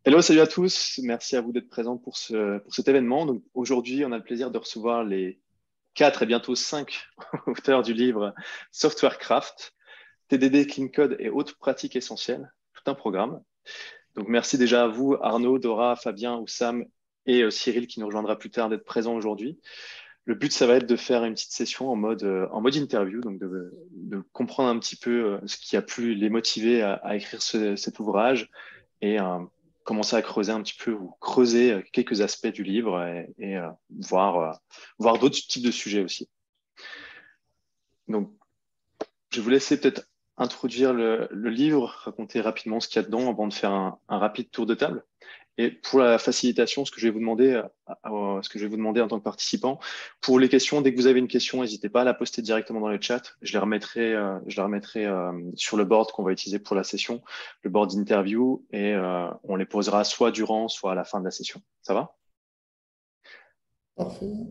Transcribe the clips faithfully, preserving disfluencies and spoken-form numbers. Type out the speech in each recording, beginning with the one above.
Hello, salut à tous. Merci à vous d'être présents pour, ce, pour cet événement. Donc, aujourd'hui, on a le plaisir de recevoir les quatre et bientôt cinq auteurs du livre Software Craft, T D D, Clean Code et autres pratiques essentielles. Tout un programme. Donc, merci déjà à vous, Arnaud, Dora, Fabien, Oussam et euh, Cyril qui nous rejoindra plus tard d'être présents aujourd'hui. Le but, ça va être de faire une petite session en mode, euh, en mode interview, donc de, de comprendre un petit peu euh, ce qui a pu les motiver à, à écrire ce- cet ouvrage et euh, commencer à creuser un petit peu ou creuser euh, quelques aspects du livre et, et, euh, voir, euh, voir d'autres types de sujets aussi. Donc, je vais vous laisser peut-être introduire le, le livre, raconter rapidement ce qu'il y a dedans avant de faire un, un rapide tour de table. Et pour la facilitation, ce que je vais vous demander, euh, euh, ce que je vais vous demander en tant que participant, pour les questions, dès que vous avez une question, n'hésitez pas à la poster directement dans le chat. Je les remettrai, euh, je la remettrai euh, sur le board qu'on va utiliser pour la session, le board d'interview, et euh, on les posera soit durant, soit à la fin de la session. Ça va? Parfait.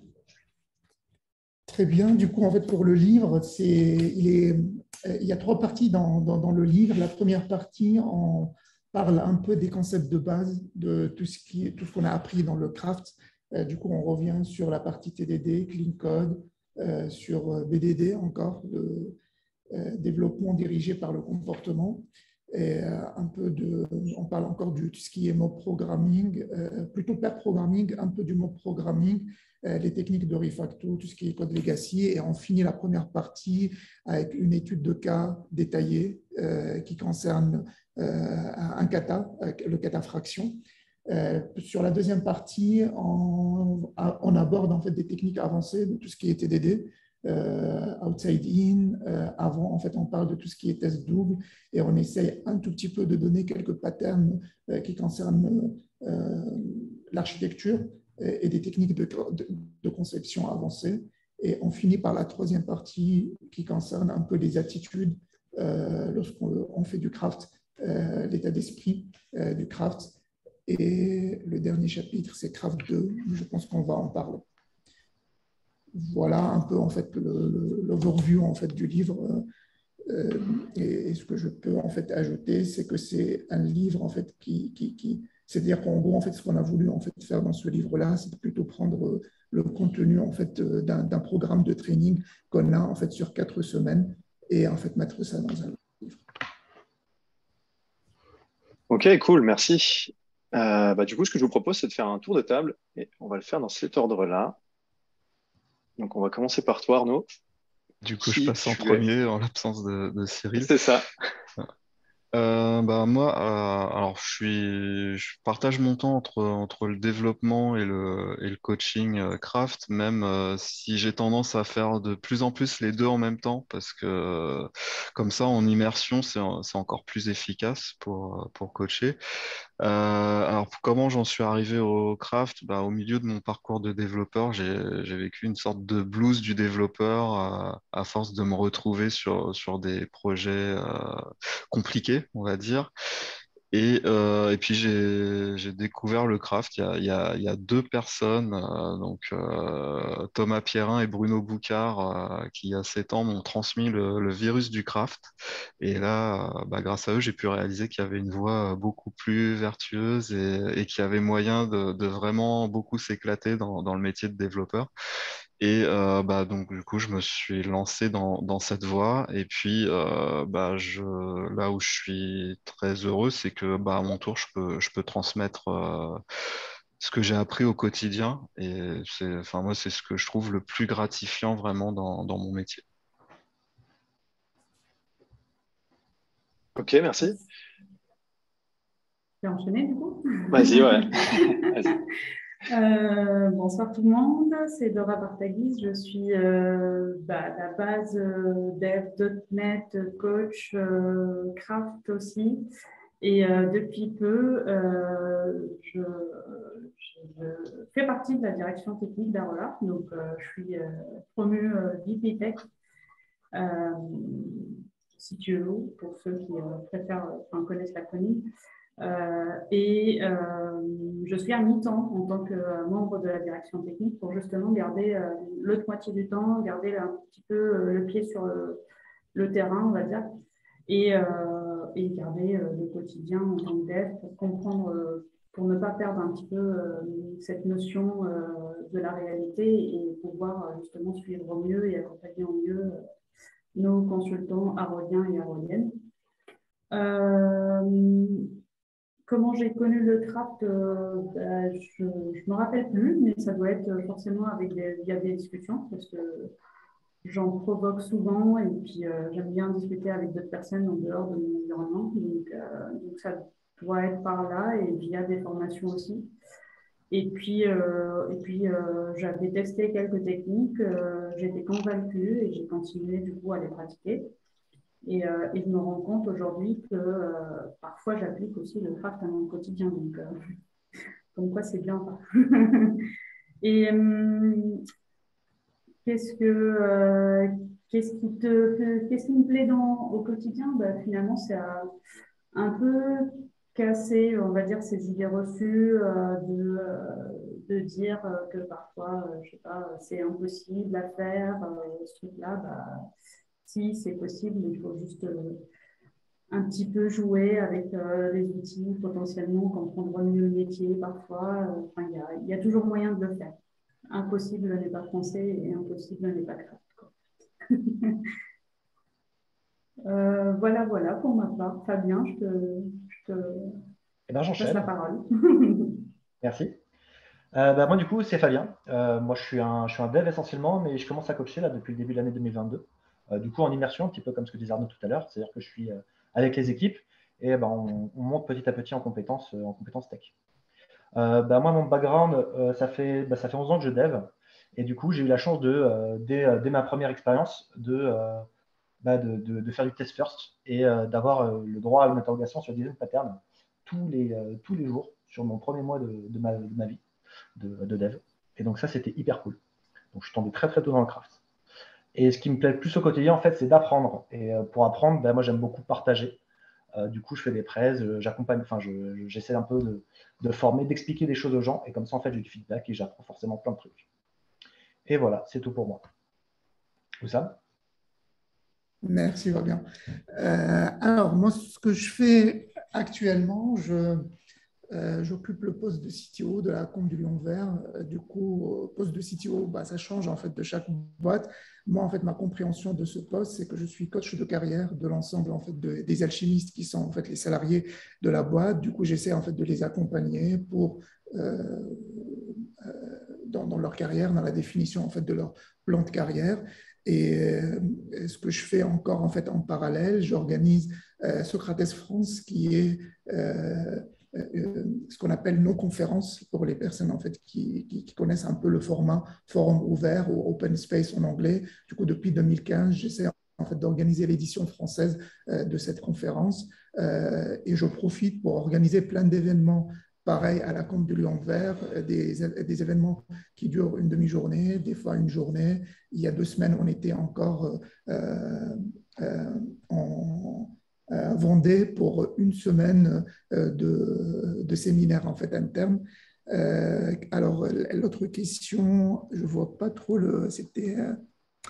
Très bien. Du coup, en fait, pour le livre, c'est, il est, euh, il y a trois parties dans, dans, dans le livre. La première partie, on parle un peu des concepts de base de tout ce qui, tout ce qu'on a appris dans le craft. Euh, du coup, on revient sur la partie T D D, Clean Code, euh, sur B D D encore, le euh, développement dirigé par le comportement. Et euh, un peu de, on parle encore de tout ce qui est mob programming, euh, plutôt pair programming, un peu du mob programming, euh, les techniques de refacto, tout ce qui est code legacy. Et on finit la première partie avec une étude de cas détaillée euh, qui concerne euh, un kata, le kata fraction. Euh, sur la deuxième partie, on, on, aborde en fait des techniques avancées de tout ce qui est T D D, euh, outside in. Euh, avant, en fait, on parle de tout ce qui est test double et on essaye un tout petit peu de donner quelques patterns euh, qui concernent euh, l'architecture et, et des techniques de, de, de conception avancées. Et on finit par la troisième partie qui concerne un peu les attitudes euh, lorsqu'on fait du craft, euh, l'état d'esprit euh, du craft. Et le dernier chapitre, c'est Craft deux. Je pense qu'on va en parler. Voilà un peu en fait l'overview en fait du livre. Euh, et, et ce que je peux en fait ajouter, c'est que c'est un livre en fait qui, qui, qui c'est-à-dire qu'en gros en fait ce qu'on a voulu en fait faire dans ce livre-là, c'est plutôt prendre le contenu en fait d'un d'un programme de training qu'on a en fait sur quatre semaines et en fait mettre ça dans un livre. Ok, cool, merci. Euh, bah, du coup, ce que je vous propose, c'est de faire un tour de table et on va le faire dans cet ordre-là. Donc, on va commencer par toi, Arnaud. Du coup, je Qui passe en tu es? premier en l'absence de, de Cyril. C'est ça. Euh, bah moi, euh, alors je suis, je partage mon temps entre entre le développement et le et le coaching euh, craft, même euh, si j'ai tendance à faire de plus en plus les deux en même temps, parce que euh, comme ça, en immersion, c'est c'est encore plus efficace pour pour coacher. Euh, alors, comment j'en suis arrivé au craft? Bah, au milieu de mon parcours de développeur, j'ai, j'ai vécu une sorte de blues du développeur euh, à force de me retrouver sur, sur des projets euh, compliqués, on va dire. Et, euh, et puis j'ai j'ai découvert le craft. Il y a, il y a, il y a deux personnes, euh, donc euh, Thomas Pierrin et Bruno Boucard, euh, qui il y a sept ans m'ont transmis le, le virus du craft. Et là, euh, bah, grâce à eux, j'ai pu réaliser qu'il y avait une voie beaucoup plus vertueuse et, et qu'il y avait moyen de, de vraiment beaucoup s'éclater dans, dans le métier de développeur. Et euh, bah, donc, du coup, je me suis lancé dans, dans cette voie. Et puis, euh, bah, je, là où je suis très heureux, c'est que bah, à mon tour, je peux, je peux transmettre euh, ce que j'ai appris au quotidien. Et c'est, enfin, moi, c'est ce que je trouve le plus gratifiant vraiment dans, dans mon métier. Ok, merci. Je vais enchaîner du coup. Vas-y, ouais. Vas-y. Euh, bonsoir tout le monde, c'est Dora Bartagis. Je suis euh, bah, à la base euh, dev point net, coach, euh, craft aussi. Et euh, depuis peu, euh, je, je, fais partie de la direction technique d'Arola. Donc, euh, je suis euh, promue euh, V P Tech, euh, C T O, pour ceux qui euh, préfèrent, enfin, connaissent l'acronyme. Euh, et euh, je suis à mi-temps en tant que euh, membre de la direction technique pour justement garder euh, l'autre moitié du temps, garder un petit peu euh, le pied sur le, le terrain, on va dire, et, euh, et garder euh, le quotidien en tant que dev pour comprendre ne pas perdre un petit peu euh, cette notion euh, de la réalité et pouvoir euh, justement suivre au mieux et accompagner au mieux euh, nos consultants aroliens et aroliennes. Euh, comment j'ai connu le craft, euh, bah, je ne me rappelle plus, mais ça doit être forcément avec des, via des discussions parce que j'en provoque souvent et puis euh, j'aime bien discuter avec d'autres personnes en dehors de mon environnement. Donc, euh, donc ça doit être par là et via des formations aussi. Et puis, euh, et puis euh, j'avais testé quelques techniques, euh, j'étais convaincue et j'ai continué du coup à les pratiquer. Et, euh, et je me rends compte aujourd'hui que euh, parfois j'applique aussi le craft à mon quotidien. Donc, euh, comme quoi c'est bien. Et hum, qu'est-ce que euh, qu'est-ce qui te qu'est-ce qui me plaît dans, au quotidien? Bah, finalement, c'est à un peu casser, on va dire, ces idées reçues euh, de, euh, de dire euh, que parfois, euh, je sais pas, c'est impossible à faire, euh, ce truc-là, bah, si c'est possible, il faut juste euh, un petit peu jouer avec euh, les outils, potentiellement comprendre mieux le métier parfois. Euh, enfin, il y a, il y a toujours moyen de le faire. Impossible n'est pas français et impossible n'est pas craft, quoi. Euh, voilà, voilà pour ma part. Fabien, je te, je te Eh ben, passe la j'enchaîne. parole. Merci. Euh, bah, moi, du coup, c'est Fabien. Euh, moi, je suis, un, je suis un dev essentiellement, mais je commence à coacher là, depuis le début de l'année deux mille vingt-deux. Euh, du coup, en immersion, un petit peu comme ce que disait Arnaud tout à l'heure, c'est-à-dire que je suis euh, avec les équipes et bah, on, on monte petit à petit en compétences, euh, en compétences tech. Euh, bah, moi, mon background, euh, ça, fait, bah, ça fait onze ans que je dev. Et du coup, j'ai eu la chance, de, euh, dès, euh, dès ma première expérience, de, euh, bah, de, de, de faire du test first et euh, d'avoir euh, le droit à une interrogation sur design pattern tous les, euh, tous les jours sur mon premier mois de, de, ma, de ma vie de, de dev. Et donc ça, c'était hyper cool. Donc je suis tombé très très tôt dans le craft. Et ce qui me plaît le plus au quotidien, en fait, c'est d'apprendre. Et euh, pour apprendre, ben, moi, j'aime beaucoup partager. Euh, du coup, je fais des prêts, j'accompagne, enfin, je, j'essaie un peu de, de former, d'expliquer des choses aux gens. Et comme ça, en fait, j'ai du feedback et j'apprends forcément plein de trucs. Et voilà, c'est tout pour moi. Oussam ? Merci, Fabien. Euh, alors, moi, ce que je fais actuellement, je, euh, j'occupe le poste de C T O de la Combe du Lion Vert. Euh, du coup, poste de C T O, bah, ça change en fait de chaque boîte. Moi, en fait, ma compréhension de ce poste, c'est que je suis coach de carrière de l'ensemble en fait de, des alchimistes qui sont en fait les salariés de la boîte. Du coup, j'essaie en fait de les accompagner pour euh, euh, dans, dans leur carrière, dans la définition en fait de leur plan de carrière. Et euh, ce que je fais encore en fait en parallèle, j'organise euh, Socrates France, qui est euh, euh, ce qu'on appelle nos conférences pour les personnes en fait qui, qui, qui connaissent un peu le format forum ouvert ou open space en anglais. Du coup, depuis deux mille quinze, j'essaie en fait d'organiser l'édition française euh, de cette conférence euh, et je profite pour organiser plein d'événements. Pareil à la Combe du Lion Vert, des, des événements qui durent une demi-journée, des fois une journée. Il y a deux semaines, on était encore euh, euh, en euh, Vendée pour une semaine euh, de, de séminaire en fait interne. Euh, alors, l'autre question, je ne vois pas trop le. C'était. Euh,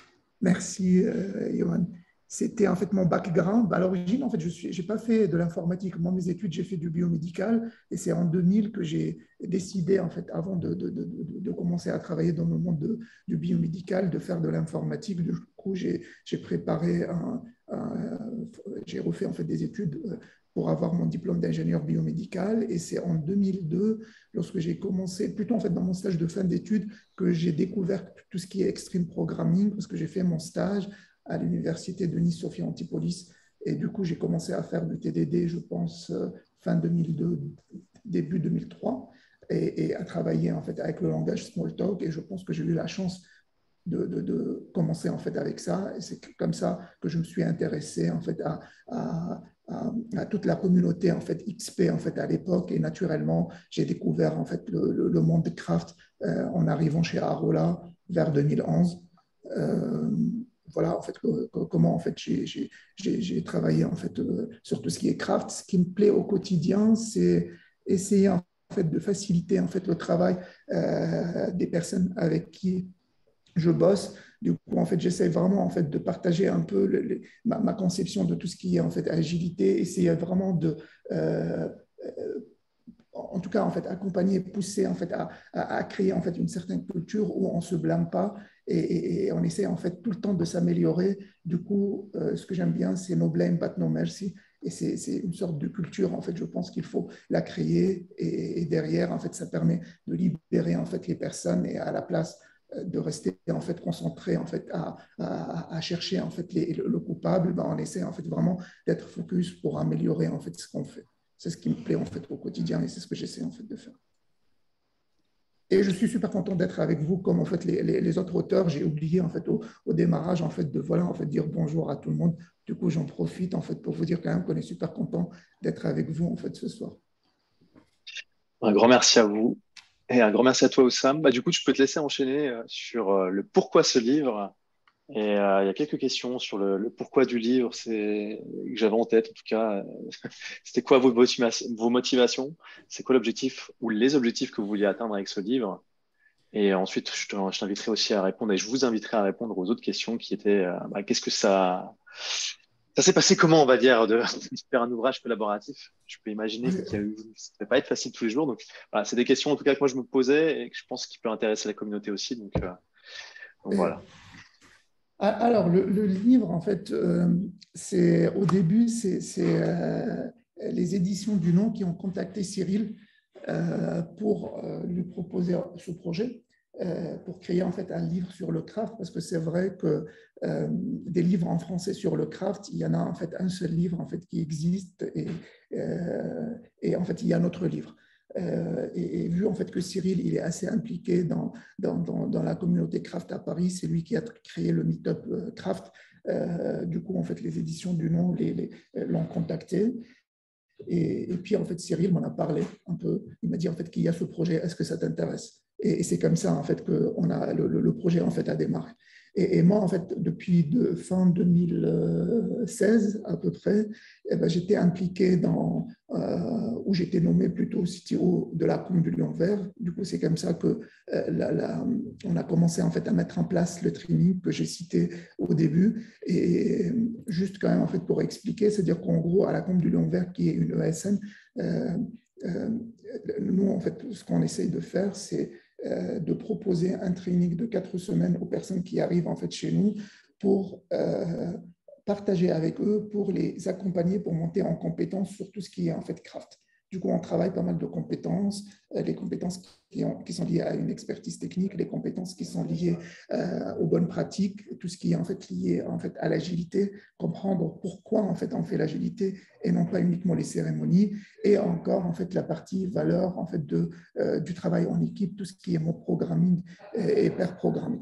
merci, euh, Johan. C'était en fait mon background. À l'origine, en fait, je n'ai pas fait de l'informatique. Moi, mes études, j'ai fait du biomédical et c'est en deux mille que j'ai décidé, en fait, avant de, de, de, de, commencer à travailler dans le monde de, du biomédical, de faire de l'informatique. Du coup, j'ai préparé, un, un, j'ai refait en fait des études pour avoir mon diplôme d'ingénieur biomédical. Et c'est en deux mille deux, lorsque j'ai commencé, plutôt en fait dans mon stage de fin d'études, que j'ai découvert tout ce qui est extreme programming, parce que j'ai fait mon stage à l'université de Nice-Sophia Antipolis. Et du coup, j'ai commencé à faire du T D D, je pense, fin deux mille deux, début deux mille trois, et, et à travailler en fait avec le langage Smalltalk. Et je pense que j'ai eu la chance de, de, de commencer en fait avec ça. Et c'est comme ça que je me suis intéressé en fait à, à, à, à toute la communauté en fait X P en fait à l'époque. Et naturellement, j'ai découvert en fait le, le, le monde de craft euh, en arrivant chez Arola vers deux mille onze. Euh, voilà en fait que, que, comment en fait j'ai travaillé en fait euh, sur tout ce qui est craft. Ce qui me plaît au quotidien, c'est essayer en fait de faciliter en fait le travail euh, des personnes avec qui je bosse. Du coup, en fait, j'essaie vraiment en fait de partager un peu le, le, ma, ma conception de tout ce qui est en fait agilité, essayer vraiment de euh, en tout cas, en fait, accompagner, pousser en fait, à, à, à créer en fait, une certaine culture où on ne se blâme pas et, et, et on essaie en fait, tout le temps de s'améliorer. Du coup, euh, ce que j'aime bien, c'est no blame, but no mercy. Et c'est une sorte de culture, en fait, je pense qu'il faut la créer. Et, et derrière, en fait, ça permet de libérer en fait, les personnes et à la place de rester en fait concentré en fait à, à, à chercher en fait les, le, le coupable, ben, on essaie en fait vraiment d'être focus pour améliorer en fait ce qu'on fait. C'est ce qui me plaît en fait au quotidien et c'est ce que j'essaie en fait de faire. Et je suis super content d'être avec vous comme en fait les, les, les autres auteurs. J'ai oublié en fait au, au démarrage en fait de voilà en fait dire bonjour à tout le monde. Du coup j'en profite en fait pour vous dire quand même qu'on est super content d'être avec vous en fait ce soir. Un grand merci à vous et un grand merci à toi, Oussam. Bah, du coup, tu peux te laisser enchaîner euh, sur euh, le pourquoi ce livre. Et euh, il y a quelques questions sur le, le pourquoi du livre, c'est que j'avais en tête en tout cas. C'était quoi vos motivations, vos motivations? C'est quoi l'objectif ou les objectifs que vous vouliez atteindre avec ce livre? Et ensuite, je te- je t'inviterai aussi à répondre et je vous inviterai à répondre aux autres questions qui étaient euh, bah, qu'est-ce que ça ça s'est passé comment, on va dire, de, de faire un ouvrage collaboratif? Je peux imaginer Oui, qu'il y a eu, ça ne va pas être facile tous les jours. Donc, voilà, c'est des questions en tout cas que moi je me posais et que je pense qu'il peut intéresser la communauté aussi. Donc, euh, donc et, voilà. alors, le, le livre, en fait, euh, c'est au début, c'est euh, les éditions du Nom qui ont contacté Cyril euh, pour euh, lui proposer ce projet, euh, pour créer en fait un livre sur le craft, parce que c'est vrai que euh, des livres en français sur le craft, il y en a en fait un seul livre en fait qui existe et, euh, et en fait il y a un autre livre. Euh, et, et, vu en fait que Cyril il est assez impliqué dans, dans, dans, dans la communauté craft à Paris, c'est lui qui a créé le Meetup Craft. Euh, du coup, en fait, les éditions du Nom l'ont contacté. Et, et, puis, en fait, Cyril m'en a parlé un peu. Il m'a dit, en fait, qu'il y a ce projet, est-ce que ça t'intéresse? Et, et c'est comme ça, en fait, que on a, le, le projet, en fait, a démarré. Et, et moi, en fait, depuis de, fin deux mille seize, à peu près, eh ben, j'étais impliqué dans, euh, où j'étais nommé plutôt C T O de la Com du Lion Vert. Du coup, c'est comme ça que euh, la, la, on a commencé, en fait, à mettre en place le training que j'ai cité au début. Et juste quand même, en fait, pour expliquer, c'est-à-dire qu'en gros, à la Com du Lion Vert, qui est une E S N, euh, euh, nous, en fait, ce qu'on essaye de faire, c'est euh, de proposer un training de quatre semaines aux personnes qui arrivent, en fait, chez nous pour euh, partager avec eux, pour les accompagner, pour monter en compétences sur tout ce qui est, en fait, craft. Du coup, on travaille pas mal de compétences, euh, les compétences qui, ont, qui sont liées à une expertise technique, les compétences qui sont liées euh, aux bonnes pratiques, tout ce qui est en fait lié en fait à l'agilité, comprendre pourquoi en fait on fait l'agilité et non pas uniquement les cérémonies, et encore en fait la partie valeur en fait de euh, du travail en équipe, tout ce qui est mode programming et pair programming.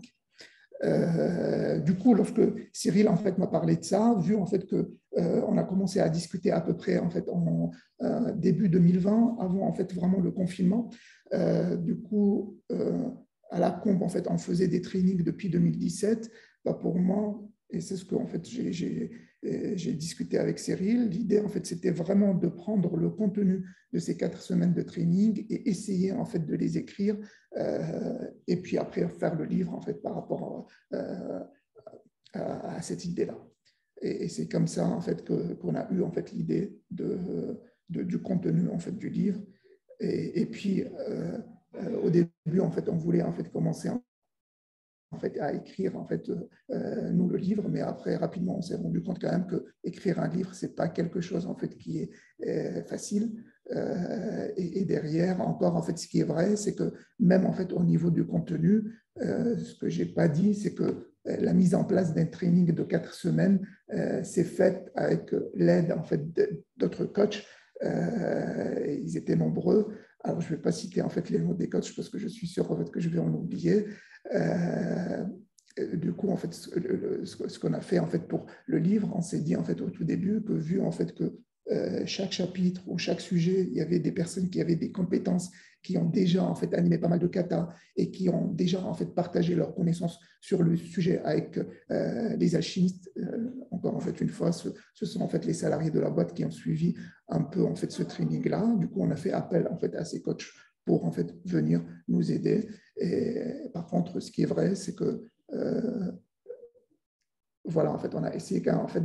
Euh, du coup, lorsque Cyril en fait m'a parlé de ça, vu en fait que euh, on a commencé à discuter à peu près en fait en euh, début deux mille vingt, avant en fait vraiment le confinement. Euh, du coup, euh, à la Combe en fait, on faisait des trainings depuis deux mille dix-sept. Bah, pour moi, et c'est ce que en fait j'ai discuté avec Cyril. L'idée en fait, c'était vraiment de prendre le contenu de ces quatre semaines de training et essayer en fait de les écrire. Euh, et puis après faire le livre en fait par rapport euh, à, à cette idée-là. Et, et c'est comme ça en fait que qu'on a eu en fait l'idée de, de, du contenu en fait du livre. Et, et puis euh, euh, au début en fait on voulait en fait commencer en en fait, à écrire en fait, euh, nous le livre, mais après rapidement on s'est rendu compte quand même que écrire un livre c'est pas quelque chose en fait qui est euh, facile. Euh, et, et derrière encore en fait ce qui est vrai c'est que même en fait au niveau du contenu, euh, ce que j'ai pas dit c'est que euh, la mise en place d'un training de quatre semaines euh, c'est fait avec l'aide en fait d'autres coachs. Euh, ils étaient nombreux. Alors je vais pas citer en fait les noms des coachs parce que je suis sûr en fait que je vais en oublier. Euh, du coup, en fait, ce, ce qu'on a fait en fait pour le livre, on s'est dit en fait au tout début que vu en fait que euh, chaque chapitre ou chaque sujet, il y avait des personnes qui avaient des compétences, qui ont déjà en fait animé pas mal de kata et qui ont déjà en fait partagé leurs connaissances sur le sujet avec euh, les alchimistes. Euh, encore en fait une fois, ce, ce sont en fait les salariés de la boîte qui ont suivi un peu en fait ce training-là. Du coup, on a fait appel en fait à ces coachs pour en fait venir nous aider. Et par contre, ce qui est vrai, c'est que euh, voilà, en fait, on a essayé en fait de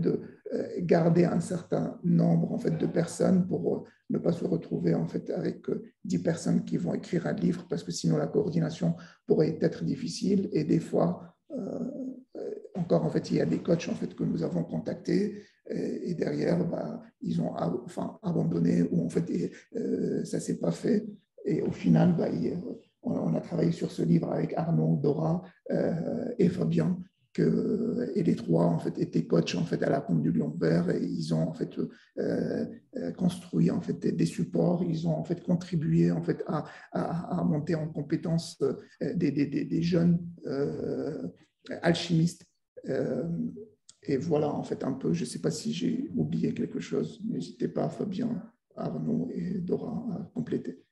euh, garder un certain nombre en fait, de personnes pour euh, ne pas se retrouver en fait, avec euh, dix personnes qui vont écrire un livre parce que sinon la coordination pourrait être difficile. Et des fois, euh, encore, en fait, il y a des coachs en fait, que nous avons contactés et, et derrière, bah, ils ont enfin, abandonné ou en fait, et, euh, ça ne s'est pas fait. Et au final, bah, il, on a travaillé sur ce livre avec Arnaud, Dora euh, et Fabien, que, et les trois en fait étaient coachs en fait à la Pompe du Lion Vert et ils ont en fait euh, construit en fait des, des supports, ils ont en fait contribué en fait à, à, à monter en compétences euh, des, des, des, jeunes euh, alchimistes. Euh, et voilà en fait un peu. Je ne sais pas si j'ai oublié quelque chose. N'hésitez pas, Fabien, Arnaud et Dora, à compléter.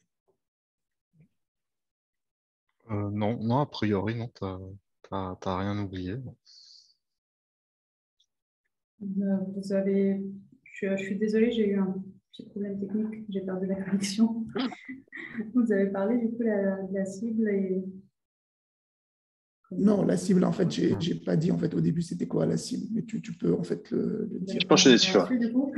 Euh, non, non, a priori, non, tu n'as rien oublié. Vous avez, je, je suis désolée, j'ai eu un petit problème technique, j'ai perdu la connexion. Vous avez parlé du coup de la, de la cible et... Non, la cible, en fait, j'ai n'ai pas dit en fait au début c'était quoi la cible, mais tu, tu peux en fait le, le dire. Je pense que dessus. Du coup.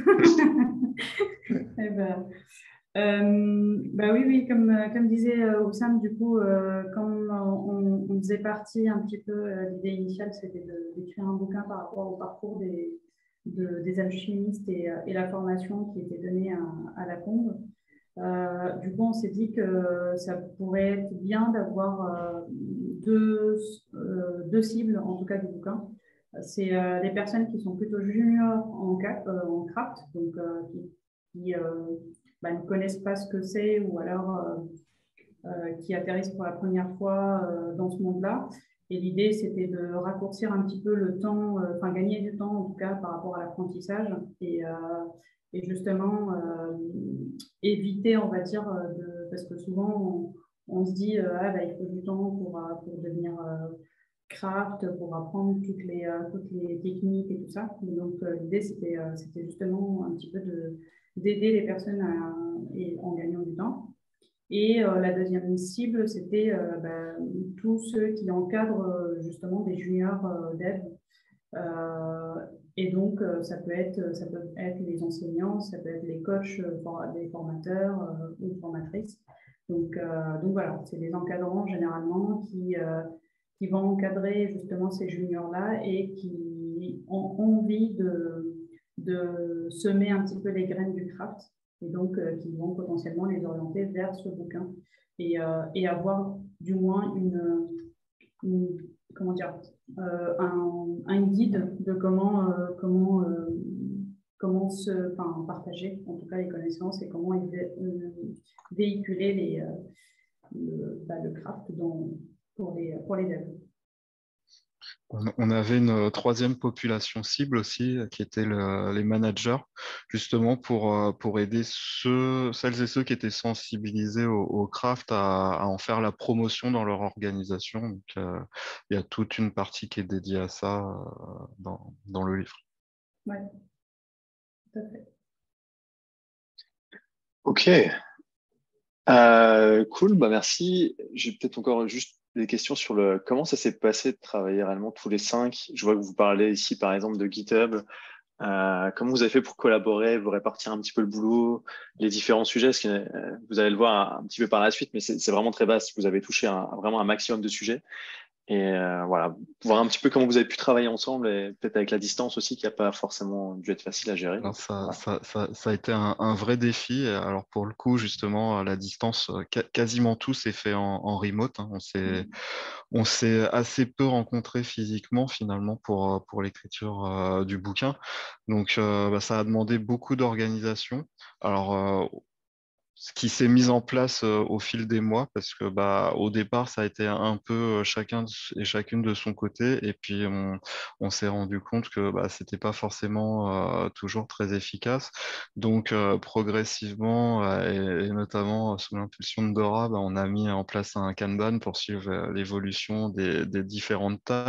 Eh ben, euh, bah oui, oui, comme, comme disait euh, Oussam, du coup, euh, comme on, on faisait partie un petit peu, euh, l'idée initiale, c'était d'écrire un bouquin par rapport au parcours des, de, des alchimistes et, et la formation qui était donnée à, à la Combe. Euh, du coup, on s'est dit que ça pourrait être bien d'avoir euh, deux, euh, deux cibles, en tout cas du bouquin. C'est euh, les personnes qui sont plutôt juniors en, cap, euh, en craft, donc euh, qui, qui euh, bah, ne connaissent pas ce que c'est ou alors euh, euh, qui atterrissent pour la première fois euh, dans ce monde-là. Et l'idée, c'était de raccourcir un petit peu le temps, euh, enfin gagner du temps en tout cas par rapport à l'apprentissage et, euh, et justement euh, éviter, on va dire, de, parce que souvent on, on se dit euh, ah, bah, il faut du temps pour, pour devenir euh, craft, pour apprendre toutes les, euh, toutes les techniques et tout ça. Donc euh, l'idée, c'était euh, c'était justement un petit peu d'aider les personnes à, et, en gagnant du temps. Et euh, la deuxième cible, c'était euh, bah, tous ceux qui encadrent euh, justement des juniors euh, devs. Euh, et donc, euh, ça, peut être, ça peut être les enseignants, ça peut être les coachs, euh, les formateurs euh, ou formatrices. Donc, euh, donc voilà, c'est les encadrants généralement qui, euh, qui vont encadrer justement ces juniors-là et qui ont envie de, de semer un petit peu les graines du craft et donc euh, qui vont potentiellement les orienter vers ce bouquin et, euh, et avoir du moins une, une comment dire, euh, un, un guide de comment, euh, comment, euh, comment se, enfin, partager en tout cas les connaissances et comment vé, euh, véhiculer les, euh, le, bah, le craft dans, pour les, pour les devs. On avait une troisième population cible aussi, qui était le, les managers, justement pour, pour aider ceux, celles et ceux qui étaient sensibilisés au, au craft à, à en faire la promotion dans leur organisation. Donc, euh, il y a toute une partie qui est dédiée à ça euh, dans, dans le livre. Oui, tout à fait. Ok. Euh, cool, bah merci. J'ai peut-être encore juste des questions sur le comment ça s'est passé de travailler réellement tous les cinq. Je vois que vous parlez ici par exemple de GitHub. Euh, comment vous avez fait pour collaborer, vous répartir un petit peu le boulot, les différents sujets, parce que euh, vous allez le voir un, un petit peu par la suite, mais c'est vraiment très vaste. Vous avez touché un, vraiment un maximum de sujets. Et euh, voilà, voir un petit peu comment vous avez pu travailler ensemble et peut-être avec la distance aussi qui n'a pas forcément dû être facile à gérer. Alors ça, Voilà. ça, ça, ça a été un, un vrai défi. Alors pour le coup, justement, à la distance, ca- quasiment tout s'est fait en, en remote, hein. On s'est, on s'est assez peu rencontrés physiquement finalement pour, pour l'écriture euh, du bouquin. Donc euh, bah, ça a demandé beaucoup d'organisation. Alors euh, ce qui s'est mis en place euh, au fil des mois, parce que bah, au départ, ça a été un peu euh, chacun de- et chacune de son côté, et puis on, on s'est rendu compte que bah, c'était pas forcément euh, toujours très efficace. Donc euh, progressivement, euh, et, et notamment euh, sous l'impulsion de Dora, bah, on a mis en place un Kanban pour suivre euh, l'évolution des, des différentes tâches.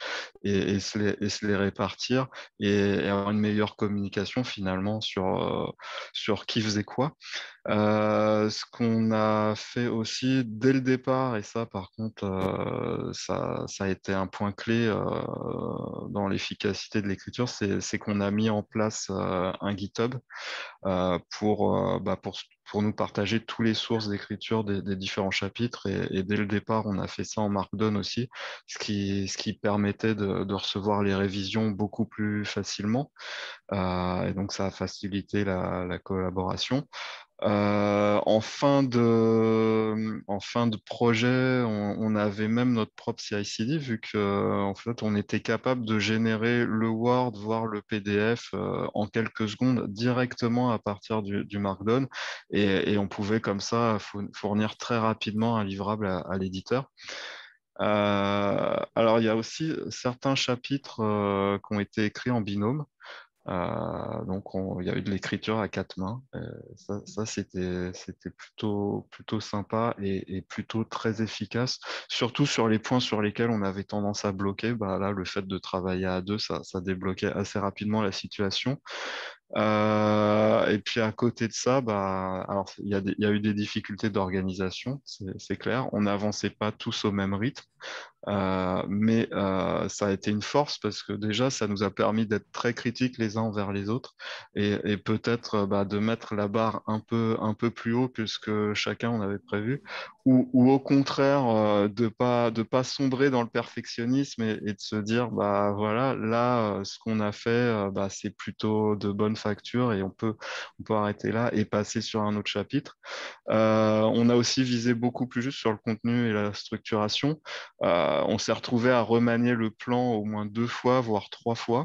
et, et, se, les, et se les répartir et, et avoir une meilleure communication finalement sur, euh, sur qui faisait quoi. Euh, ce qu'on a fait aussi dès le départ, et ça par contre, euh, ça, ça a été un point clé euh, dans l'efficacité de l'écriture, c'est, c'est qu'on a mis en place euh, un GitHub euh, pour, euh, bah, pour, pour nous partager toutes les sources d'écriture des, des différents chapitres. Et, et dès le départ, on a fait ça en Markdown aussi, ce qui, ce qui permettait de, de recevoir les révisions beaucoup plus facilement. Euh, et donc, ça a facilité la, la collaboration. Euh, en fin de, en fin de projet, on, on avait même notre propre C I C D vu que, en fait, on était capable de générer le Word, voire le P D F euh, en quelques secondes directement à partir du, du Markdown et, et on pouvait comme ça fournir très rapidement un livrable à, à l'éditeur. Euh, alors, il y a aussi certains chapitres euh, qui ont été écrits en binôme. Euh, donc, on- il y a eu de l'écriture à quatre mains. Euh, ça, ça c'était, c'était plutôt, plutôt sympa et, et plutôt très efficace. Surtout sur les points sur lesquels on avait tendance à bloquer. Bah, là, le fait de travailler à deux, ça, ça débloquait assez rapidement la situation. Euh, et puis à côté de ça, bah, alors il y a des- il y a eu des difficultés d'organisation, c'est c'est clair. On n'avançait pas tous au même rythme. Euh, mais euh, ça a été une force parce que déjà, ça nous a permis d'être très critiques les uns envers les autres et, et peut-être euh, bah, de mettre la barre un peu, un peu plus haut que ce que chacun on avait prévu, ou, ou au contraire euh, de pas, de pas sombrer dans le perfectionnisme et, et de se dire, bah voilà, là, euh, ce qu'on a fait, euh, bah, c'est plutôt de bonne facture et on peut, on peut arrêter là et passer sur un autre chapitre. Euh, on a aussi visé beaucoup plus juste sur le contenu et la structuration. Euh, on s'est retrouvé à remanier le plan au moins deux fois, voire trois fois.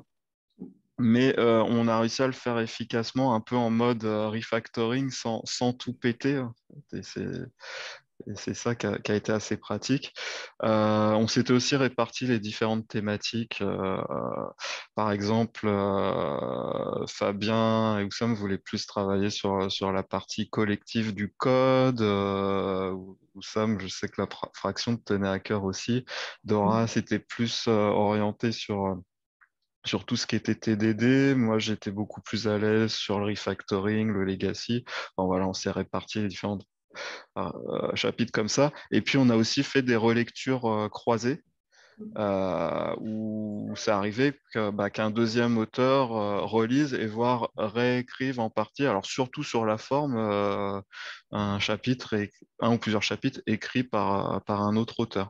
Mais euh, on a réussi à le faire efficacement, un peu en mode euh, refactoring, sans, sans tout péter. Et c'est et c'est ça qui a, qui a été assez pratique. Euh, on s'était aussi réparti les différentes thématiques. Euh, par exemple, euh, Fabien et Oussam voulaient plus travailler sur, sur la partie collective du code. Euh, Oussam, je sais que la fra- fraction te tenait à cœur aussi. Dora, c'était plus euh, orienté sur sur tout ce qui était T D D. Moi, j'étais beaucoup plus à l'aise sur le refactoring, le legacy. Bon, voilà, on s'est réparti les différentes euh, chapitres comme ça. Et puis, on a aussi fait des relectures euh, croisées euh, où ça arrivait que, bah, qu'un deuxième auteur euh, relise et voire réécrive en partie, alors surtout sur la forme, euh, un chapitre, et, un ou plusieurs chapitres écrits par, par un autre auteur.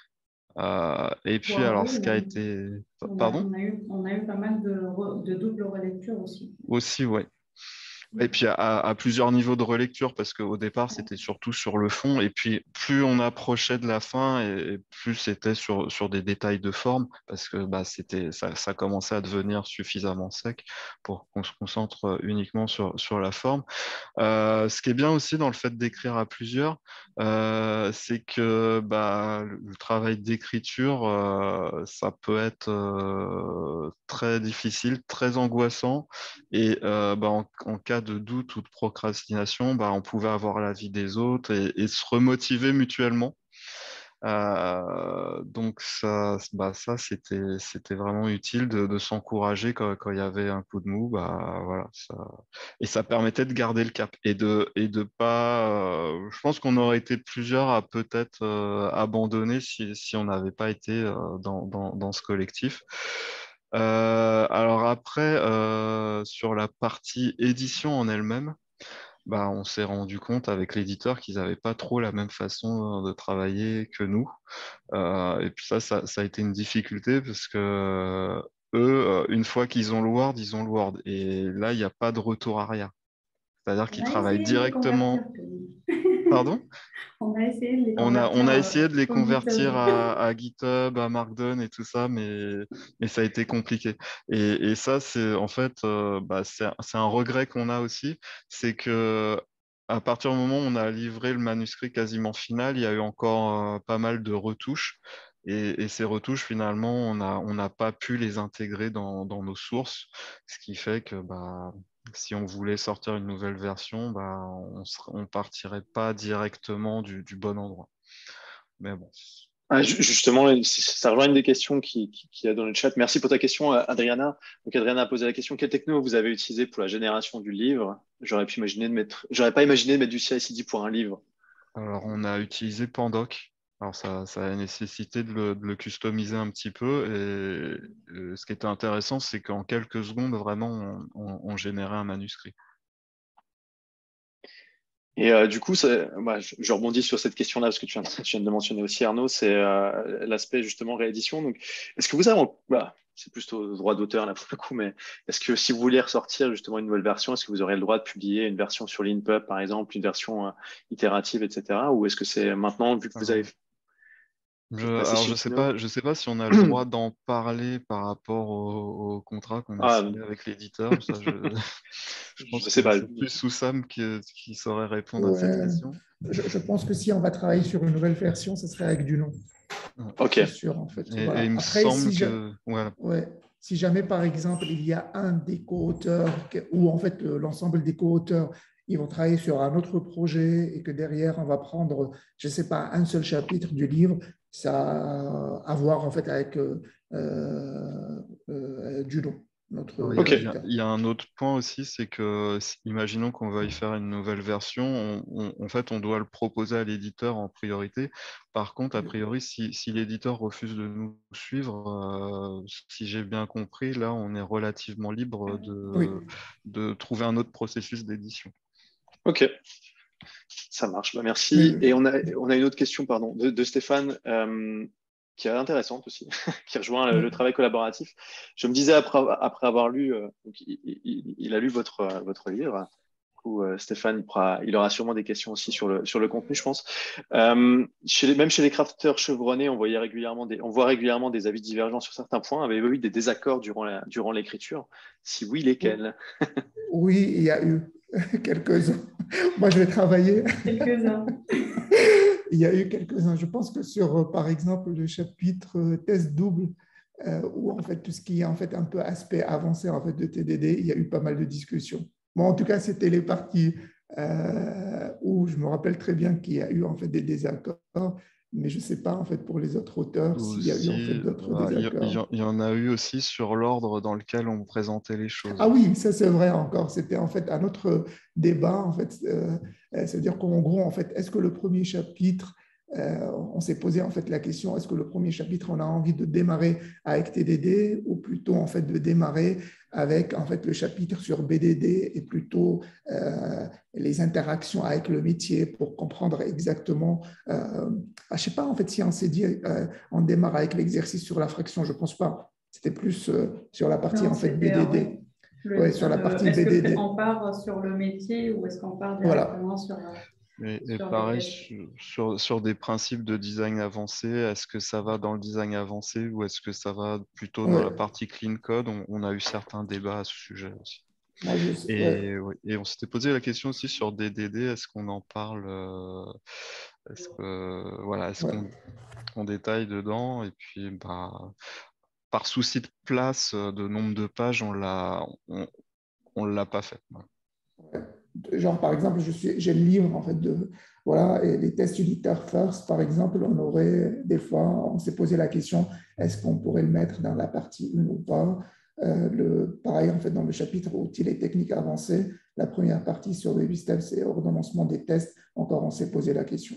Euh, et puis, Voire alors, deux ce qui a même. été... On a, Pardon? on a eu, on a eu pas mal de, re- de double relecture aussi. Aussi, ouais. Et puis à, à plusieurs niveaux de relecture, parce qu'au départ, c'était surtout sur le fond. Et puis, plus on approchait de la fin, et, et plus c'était sur, sur des détails de forme, parce que bah, c'était, ça, ça commençait à devenir suffisamment sec pour qu'on se concentre uniquement sur, sur la forme. Euh, ce qui est bien aussi dans le fait d'écrire à plusieurs, euh, c'est que bah, le le travail d'écriture, euh, ça peut être euh, très difficile, très angoissant. Et euh, bah, en, en cas de doute ou de procrastination, bah, on pouvait avoir l'avis des autres et, et se remotiver mutuellement. Euh, donc ça, bah ça c'était c'était vraiment utile de, de s'encourager quand, quand il y avait un coup de mou, bah voilà ça, et ça permettait de garder le cap et de et de pas. Euh, je pense qu'on aurait été plusieurs à peut-être euh, abandonner si si on n'avait pas été euh, dans, dans dans ce collectif. Euh, alors après euh, sur la partie édition en elle-même bah, on s'est rendu compte avec l'éditeur qu'ils n'avaient pas trop la même façon de travailler que nous. Euh, et puis ça, ça, ça a été une difficulté parce que euh, eux, euh, une fois qu'ils ont le Word, ils ont le Word. Et là, il n'y a pas de retour arrière. C'est-à-dire On qu'ils a travaillent essayé de les directement. convertir quand même. Pardon? On a essayé de les On a, on convertir a euh, essayé de les au convertir GitHub. à, à GitHub, à Markdown et tout ça, mais, mais ça a été compliqué. Et, et ça, c'est en fait, euh, bah, c'est, un c'est un regret qu'on a aussi, c'est que à partir du moment où on a livré le manuscrit quasiment final, il y a eu encore euh, pas mal de retouches. Et, et ces retouches, finalement, on a, on n'a pas pu les intégrer dans, dans nos sources, ce qui fait que bah, si on voulait sortir une nouvelle version, bah, on ne partirait pas directement du, du bon endroit. Mais bon, Ah, justement, ça rejoint une des questions qui, qui, qui a dans le chat. Merci pour ta question, Adriana. Donc, Adriana a posé la question, quelle techno vous avez utilisé pour la génération du livre? J'aurais pu imaginer de mettre, j'aurais pas imaginé de mettre du C I C D pour un livre. Alors, on a utilisé Pandoc. Alors, ça, ça a nécessité de le, de le customiser un petit peu. Et euh, ce qui était intéressant, c'est qu'en quelques secondes, vraiment, on, on, on générait un manuscrit. Et euh, du coup, bah, je, je rebondis sur cette question-là, parce que tu viens, tu viens de mentionner aussi, Arnaud, c'est euh, l'aspect justement réédition. Donc, est-ce que vous avez, bah, c'est plus au droit d'auteur là pour le coup, mais est-ce que si vous vouliez ressortir justement une nouvelle version, est-ce que vous aurez le droit de publier une version sur l'INPUB, par exemple, une version euh, itérative, et cetera. Ou est-ce que c'est maintenant, vu que vous avez Je, passé alors, chez je sais Kino? pas, je sais pas si on a le droit d'en parler par rapport au, au contrat qu'on a Ah, signé avec l'éditeur. Ça, je, je pense je sais que pas. c'est plus Soussam qui, qui saurait répondre à cette Ouais. question. Je, je pense que si on va travailler sur une nouvelle version, ce serait avec du nom. Ok. C'est sûr, en fait. Et, et Voilà. il me Après, semble si, je- que. Voilà. ouais, si jamais, par exemple, il y a un des co-auteurs, que- ou en fait le- l'ensemble des co-auteurs, ils vont travailler sur un autre projet et que derrière, on va prendre, je ne sais pas, un seul chapitre du livre, ça a à voir en fait avec euh, euh, euh, du nom, notre Alors, Il y a, il y a- éditeur. il y a un autre point aussi, c'est que, si- imaginons qu'on veuille faire une nouvelle version, on- on- en fait, on doit le proposer à l'éditeur en priorité. Par contre, a priori, si, si l'éditeur refuse de nous suivre, euh, si j'ai bien compris, là, on est relativement libre Oui. de, de trouver un autre processus d'édition. Ok. Ça marche, bah, merci. Mais, Et on a, on a une autre question, pardon, de, de Stéphane, euh, qui est intéressante aussi, qui rejoint le, le travail collaboratif. Je me disais, après, après avoir lu, euh, donc, il, il- il a lu votre, euh, votre livre. Du coup, euh, Stéphane, il, pourra- il aura sûrement des questions aussi sur le, sur le contenu, je pense. Euh, chez les, même chez les crafteurs chevronnés, on voyait régulièrement des, on voit régulièrement des avis divergents sur certains points. Avez-vous eu des désaccords durant la, durant l'écriture? Si oui, lesquels? oui, il y a eu quelques-uns. Moi, je vais travailler. Quelques-uns. Il y a eu quelques-uns. Je pense que sur, euh, par exemple, le chapitre euh, test double, euh, où en fait tout ce qui est en fait un peu aspect avancé en fait de T D D, il y a eu pas mal de discussions. Bon, en tout cas, c'était les parties euh, où je me rappelle très bien qu'il y a eu en fait des désaccords, mais je ne sais pas en fait pour les autres auteurs s'il y a eu en fait Aussi, d'autres ah, il y, il y désaccords. en il y en a eu aussi sur l'ordre dans lequel on présentait les Ah choses. oui, ça c'est vrai encore. C'était en fait un autre débat. En fait, euh, euh, c'est-à-dire qu'en gros, en fait, est-ce que le premier chapitre, euh, on s'est posé en fait la question, est-ce que le premier chapitre, on a envie de démarrer avec T D D ou plutôt en fait de démarrer avec en fait le chapitre sur B D D et plutôt euh, les interactions avec le métier pour comprendre exactement. Euh, ah, je sais pas en fait si on s'est dit, euh, on démarre avec l'exercice sur la fraction, je pense pas. C'était plus euh, sur la partie Non, en fait c'était, euh, B D D. oui. Le, Ouais, sur la euh, partie est-ce B D D. qu'on part sur le métier ou est-ce qu'on part Voilà. directement sur, Et, et sur les pareil, tests? sur, sur, sur des principes de design avancé, est-ce que ça va dans le design avancé ou est-ce que ça va plutôt dans Ouais. la partie clean code? On, on a eu certains débats à ce sujet aussi. Moi, je... ouais. Et, ouais, et on s'était posé la question aussi sur D D D, est-ce qu'on en parle, euh, est-ce que, voilà, est-ce Ouais. qu'on qu'on détaille dedans? Et puis, bah, par souci de place, de nombre de pages, on l'a, on, on l'a pas fait. Voilà. Genre, par exemple, je suis, j'ai le livre, en fait, de, voilà, et les tests unitaires first, par exemple, on aurait, des fois, on s'est posé la question, est-ce qu'on pourrait le mettre dans la partie un ou pas? Euh, le, pareil, en fait, dans le chapitre outils et techniques avancées, la première partie sur Baby Steps et ordonnancement des tests, encore, on s'est posé la question.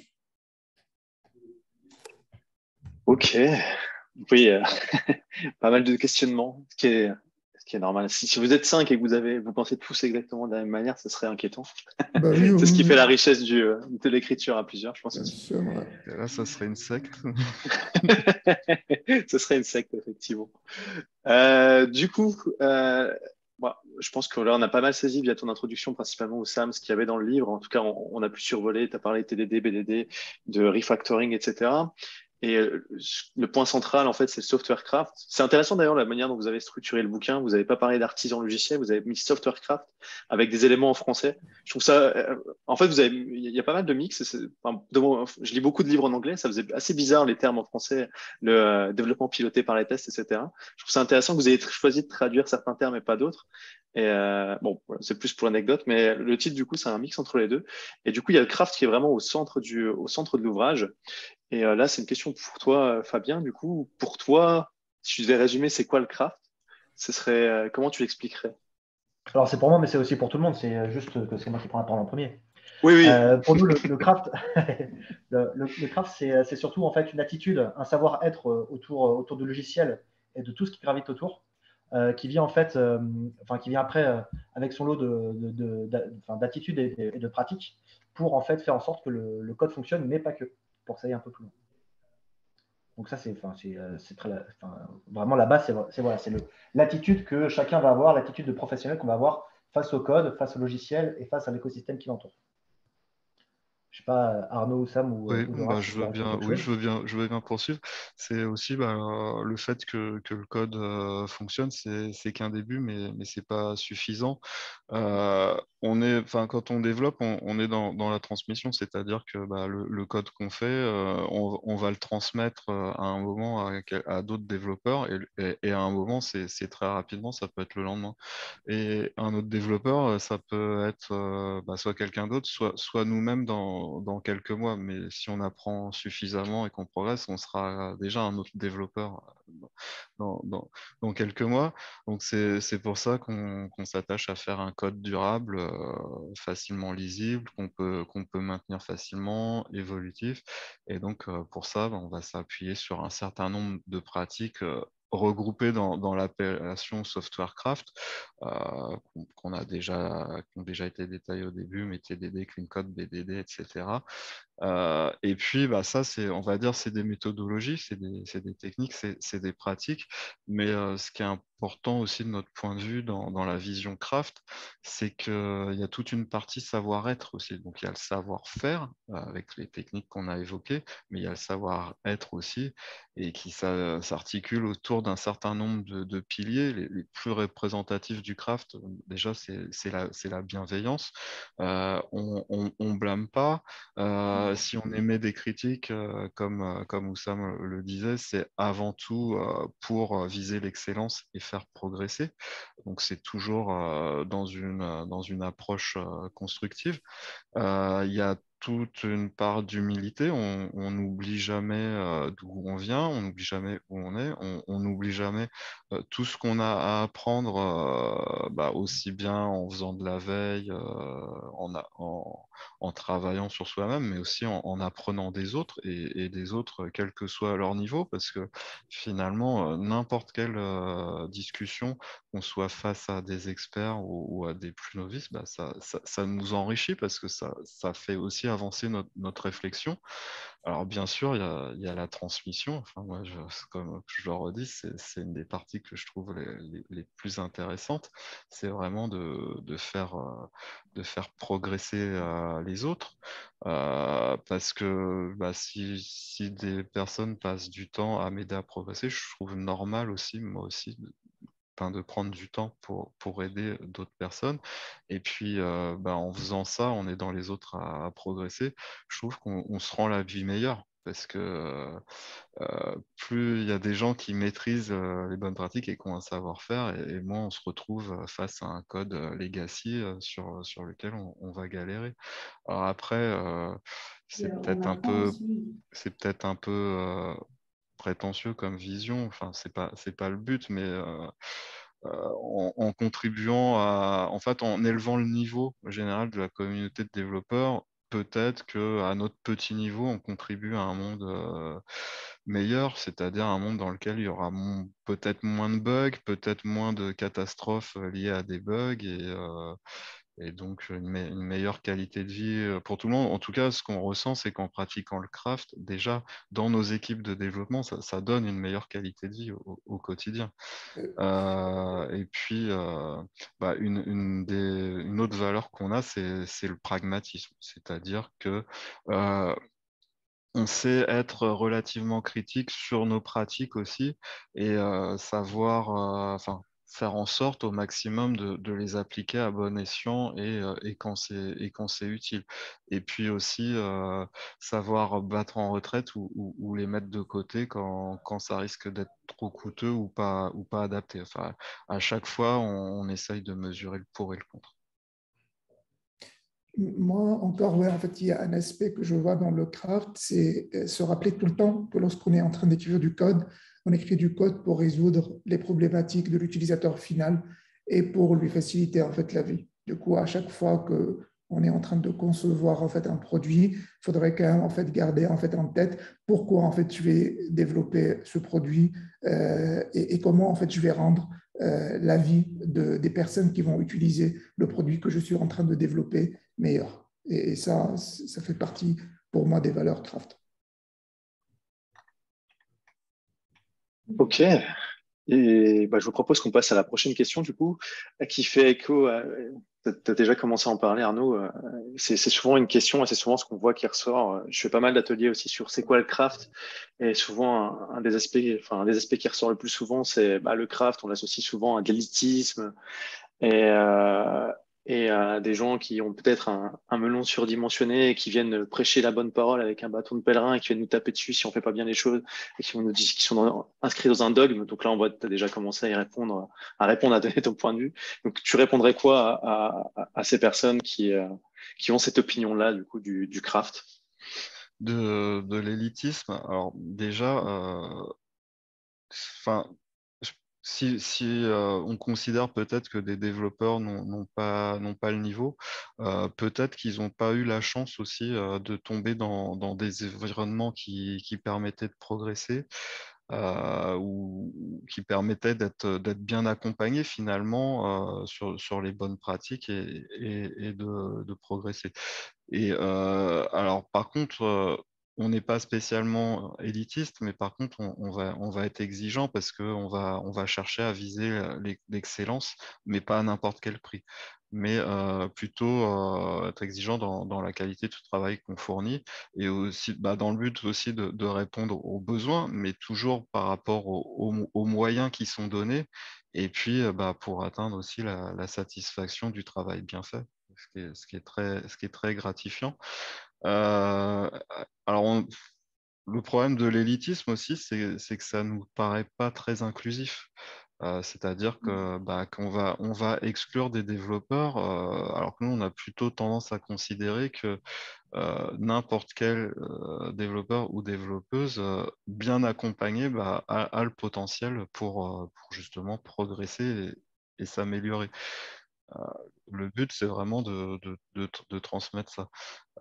Ok. Oui, euh, pas mal de questionnements, ce qui est, ce qui est normal. Si, si vous êtes cinq et que vous avez, vous pensez tous exactement de la même manière, ce serait inquiétant. Bah oui, C'est ce qui oui, fait la oui. richesse du, euh, de l'écriture à plusieurs, je pense Bien aussi. sûr, ouais. Et là, ça serait une secte. Ce serait une secte, effectivement. Euh, du coup, euh, moi, je pense que là, on a pas mal saisi via ton introduction, principalement au Sam, ce qu'il y avait dans le livre. En tout cas, on, on a pu survoler, tu as parlé de T D D, B D D, de refactoring, et cetera. Et euh, le point central, en fait, c'est le software craft. C'est intéressant d'ailleurs la manière dont vous avez structuré le bouquin. Vous n'avez pas parlé d'artisan logiciel, vous avez mis software craft avec des éléments en français. Je trouve ça, euh, en fait, vous avez, il y a pas mal de mix. C'est- enfin, de mon- je lis beaucoup de livres en anglais, ça faisait assez bizarre les termes en français, le euh, développement piloté par les tests, et cetera. Je trouve ça intéressant que vous ayez choisi de traduire certains termes et pas d'autres. Et euh, bon, voilà, c'est plus pour l'anecdote, mais le titre du coup, c'est un mix entre les deux. Et du coup, il y a le craft qui est vraiment au centre du, au centre de l'ouvrage. Et euh, là, c'est une question pour toi, euh, Fabien. Du coup, pour toi, si tu devais résumer, c'est quoi le craft? Ce serait, euh, comment tu l'expliquerais? Alors, c'est pour moi, mais c'est aussi pour tout le monde. C'est juste que c'est moi qui prends la parole en premier. Oui, oui. Euh, pour nous, le, le craft, le, le, le craft c'est, c'est surtout en fait une attitude, un savoir-être autour, autour du logiciel et de tout ce qui gravite autour, euh, qui vient en fait, euh, enfin qui vient après euh, avec son lot de, de, de, de, enfin, d'attitudes et, et de pratiques pour en fait faire en sorte que le, le code fonctionne, mais pas que, pour que ça aille un peu plus loin. Donc ça, c'est, enfin, c'est, c'est très, enfin, vraiment la base, c'est, c'est, voilà, c'est le, l'attitude que chacun va avoir, l'attitude de professionnel qu'on va avoir face au code, face au logiciel et face à l'écosystème qui l'entoure. Je sais pas, Arnaud ou Sam ou, Oui, ou Dora, bah, si je vous voulez veux rajouter bien, quelque oui, chose. je veux bien, je veux bien poursuivre. C'est aussi bah, le fait que, que le code euh, fonctionne, c'est, c'est qu'un début, mais, mais c'est pas suffisant. Euh, on est, enfin, quand on développe, on, on est dans, dans la transmission, c'est-à-dire que bah, le, le code qu'on fait, euh, on, on va le transmettre euh, à un moment à, à d'autres développeurs, et, et, et à un moment, c'est, c'est très rapidement, ça peut être le lendemain. Et un autre développeur, euh, ça peut être euh, bah, soit quelqu'un d'autre, soit, soit nous-mêmes dans, dans quelques mois. Mais si on apprend suffisamment et qu'on progresse, on sera déjà un autre développeur euh, dans, dans, dans quelques mois. Donc c'est, c'est pour ça qu'on qu'on s'attache à faire un code durable, euh, facilement lisible, qu'on peut, qu'on peut maintenir facilement, évolutif. Et donc euh, pour ça, bah, on va s'appuyer sur un certain nombre de pratiques euh, regroupées dans, dans l'appellation software craft, euh, qu'on a déjà, qui ont déjà été détaillés au début, mais T D D, Clean Code, B D D, et cetera. Euh, et puis, bah, ça, c'est, on va dire, c'est des méthodologies, c'est des, c'est des techniques, c'est, c'est des pratiques. Mais euh, ce qui est important aussi de notre point de vue dans, dans la vision craft, c'est qu'il y a toute une partie savoir-être aussi. Donc, il y a le savoir-faire euh, avec les techniques qu'on a évoquées, mais il y a le savoir-être aussi, et qui ça, s'articule autour d'un certain nombre de, de piliers. Les, les plus représentatifs du craft, déjà, c'est, c'est la, c'est la bienveillance. Euh, on, on, on blâme pas. Euh, si on émet des critiques, euh, comme, euh, comme Oussam le disait, c'est avant tout euh, pour viser l'excellence et faire progresser. Donc c'est toujours euh, dans une, euh, dans une approche euh, constructive. Euh, Il y a toute une part d'humilité. On n'oublie jamais euh, d'où on vient, on n'oublie jamais où on est, on n'oublie jamais euh, tout ce qu'on a à apprendre, euh, bah, aussi bien en faisant de la veille, euh, en, a- en, en travaillant sur soi-même, mais aussi en, en apprenant des autres et, et des autres, quel que soit leur niveau, parce que finalement, euh, n'importe quelle euh, discussion, qu'on soit face à des experts ou, ou à des plus novices, bah, ça, ça, ça nous enrichit parce que ça, ça fait aussi avancer notre, notre réflexion. Alors bien sûr, il y a, il y a la transmission. Enfin, moi, je, comme je le redis, c'est, c'est une des parties que je trouve les, les, les plus intéressantes. C'est vraiment de, de, faire, euh, de faire progresser euh, les autres. Euh, parce que bah, si, si des personnes passent du temps à m'aider à progresser, je trouve normal aussi, moi aussi, enfin, de prendre du temps pour, pour aider d'autres personnes. Et puis, euh, bah, en faisant ça, en aidant les autres à, à progresser, je trouve qu'on on se rend la vie meilleure. Parce que euh, plus il y a des gens qui maîtrisent euh, les bonnes pratiques et qui ont un savoir-faire, et, et moins on se retrouve face à un code euh, legacy euh, sur, sur lequel on, on va galérer. Alors après, euh, Et c'est on peut-être un apprend peu, aussi. c'est peut-être un peu euh, prétentieux comme vision. Enfin, c'est pas, c'est pas le but, mais euh, euh, en, en contribuant à, en fait, en élevant le niveau général de la communauté de développeurs, peut-être qu'à notre petit niveau, on contribue à un monde euh, meilleur, c'est-à-dire un monde dans lequel il y aura mon- peut-être moins de bugs, peut-être moins de catastrophes euh, liées à des bugs et, euh, et donc une, me- une meilleure qualité de vie euh, pour tout le monde. En tout cas, ce qu'on ressent, c'est qu'en pratiquant le craft, déjà, dans nos équipes de développement, ça, ça donne une meilleure qualité de vie au, au quotidien. Euh, et puis, euh, bah, une, une, des, une autre valeur qu'on a, c'est, c'est le pragmatisme. C'est-à-dire que euh, on sait être relativement critique sur nos pratiques aussi et euh, savoir, euh, enfin, faire en sorte au maximum de, de les appliquer à bon escient et, euh, et quand c'est, et quand c'est utile. Et puis aussi euh, savoir battre en retraite ou, ou, ou les mettre de côté quand, quand ça risque d'être trop coûteux ou pas, ou pas adapté. Enfin, à chaque fois, on, on essaye de mesurer le pour et le contre. Moi, encore, ouais, en fait, il y a un aspect que je vois dans le craft, c'est se rappeler tout le temps que lorsqu'on est en train d'écrire du code, on écrit du code pour résoudre les problématiques de l'utilisateur final et pour lui faciliter en fait la vie. Du coup, à chaque fois que on est en train de concevoir en fait un produit, il faudrait quand même en fait garder en fait en tête pourquoi en fait je vais développer ce produit euh, et, et comment en fait je vais rendre euh, la vie de, des personnes qui vont utiliser le produit que je suis en train de développer meilleur. Et, et ça, ça fait partie pour moi des valeurs craft. Ok. Et bah, je vous propose qu'on passe à la prochaine question, du coup, qui fait écho à. Tu as déjà commencé à en parler, Arnaud. euh, C'est c'est souvent une question, et c'est souvent ce qu'on voit qui ressort. Je fais pas mal d'ateliers aussi sur c'est quoi le craft. Et souvent, un, un des aspects, enfin, un des aspects qui ressort le plus souvent, c'est bah, le craft. On l'associe souvent à de l'élitisme, et, euh, et à des gens qui ont peut-être un, un melon surdimensionné et qui viennent prêcher la bonne parole avec un bâton de pèlerin et qui viennent nous taper dessus si on fait pas bien les choses et qui vont nous dire qu'ils sont dans- inscrits dans un dogme. Donc là, on voit que tu as déjà commencé à y répondre, à répondre, à donner ton point de vue. Donc tu répondrais quoi à, à, à ces personnes qui, euh, qui ont cette opinion-là, du coup, du, du craft? De, de l'élitisme, alors déjà, euh, enfin, je- si, si euh, on considère peut-être que des développeurs n'ont n'ont pas, n'ont pas le niveau, euh, peut-être qu'ils n'ont pas eu la chance aussi euh, de tomber dans, dans des environnements qui, qui permettaient de progresser, euh, ou qui permettaient d'être, d'être bien accompagnés finalement euh, sur, sur les bonnes pratiques et, et, et de, de progresser. Et euh, alors, par contre, euh, on n'est pas spécialement élitiste, mais par contre, on, on va, on va être exigeant parce qu'on va, on va chercher à viser euh, l'ex- l'excellence, mais pas à n'importe quel prix. Mais euh, plutôt euh, être exigeant dans, dans la qualité du travail qu'on fournit et aussi bah, dans le but aussi de, de répondre aux besoins, mais toujours par rapport aux, aux- aux moyens qui sont donnés et puis euh, bah, pour atteindre aussi la, la satisfaction du travail bien fait, ce qui est, ce qui est très, ce qui est très gratifiant. Euh, alors, on- le problème de l'élitisme aussi, c'est c'est que ça nous paraît pas très inclusif. Euh, c'est-à-dire que bah, qu'on va, on va exclure des développeurs, euh, alors que nous, on a plutôt tendance à considérer que euh, n'importe quel euh, développeur ou développeuse euh, bien accompagné bah, a, a le potentiel pour, euh, pour justement progresser et, et s'améliorer. Euh, le but, c'est vraiment de, de, de, de transmettre ça.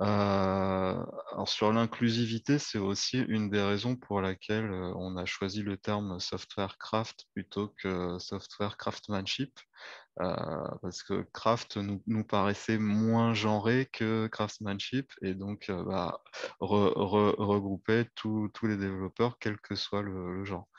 Euh, alors sur l'inclusivité, c'est aussi une des raisons pour laquelle euh, on a choisi le terme software craft plutôt que software craftsmanship, euh, parce que craft nous, nous paraissait moins genré que craftsmanship, et donc euh, bah, re, re, regrouper tous tous les développeurs, quel que soit le, le genre.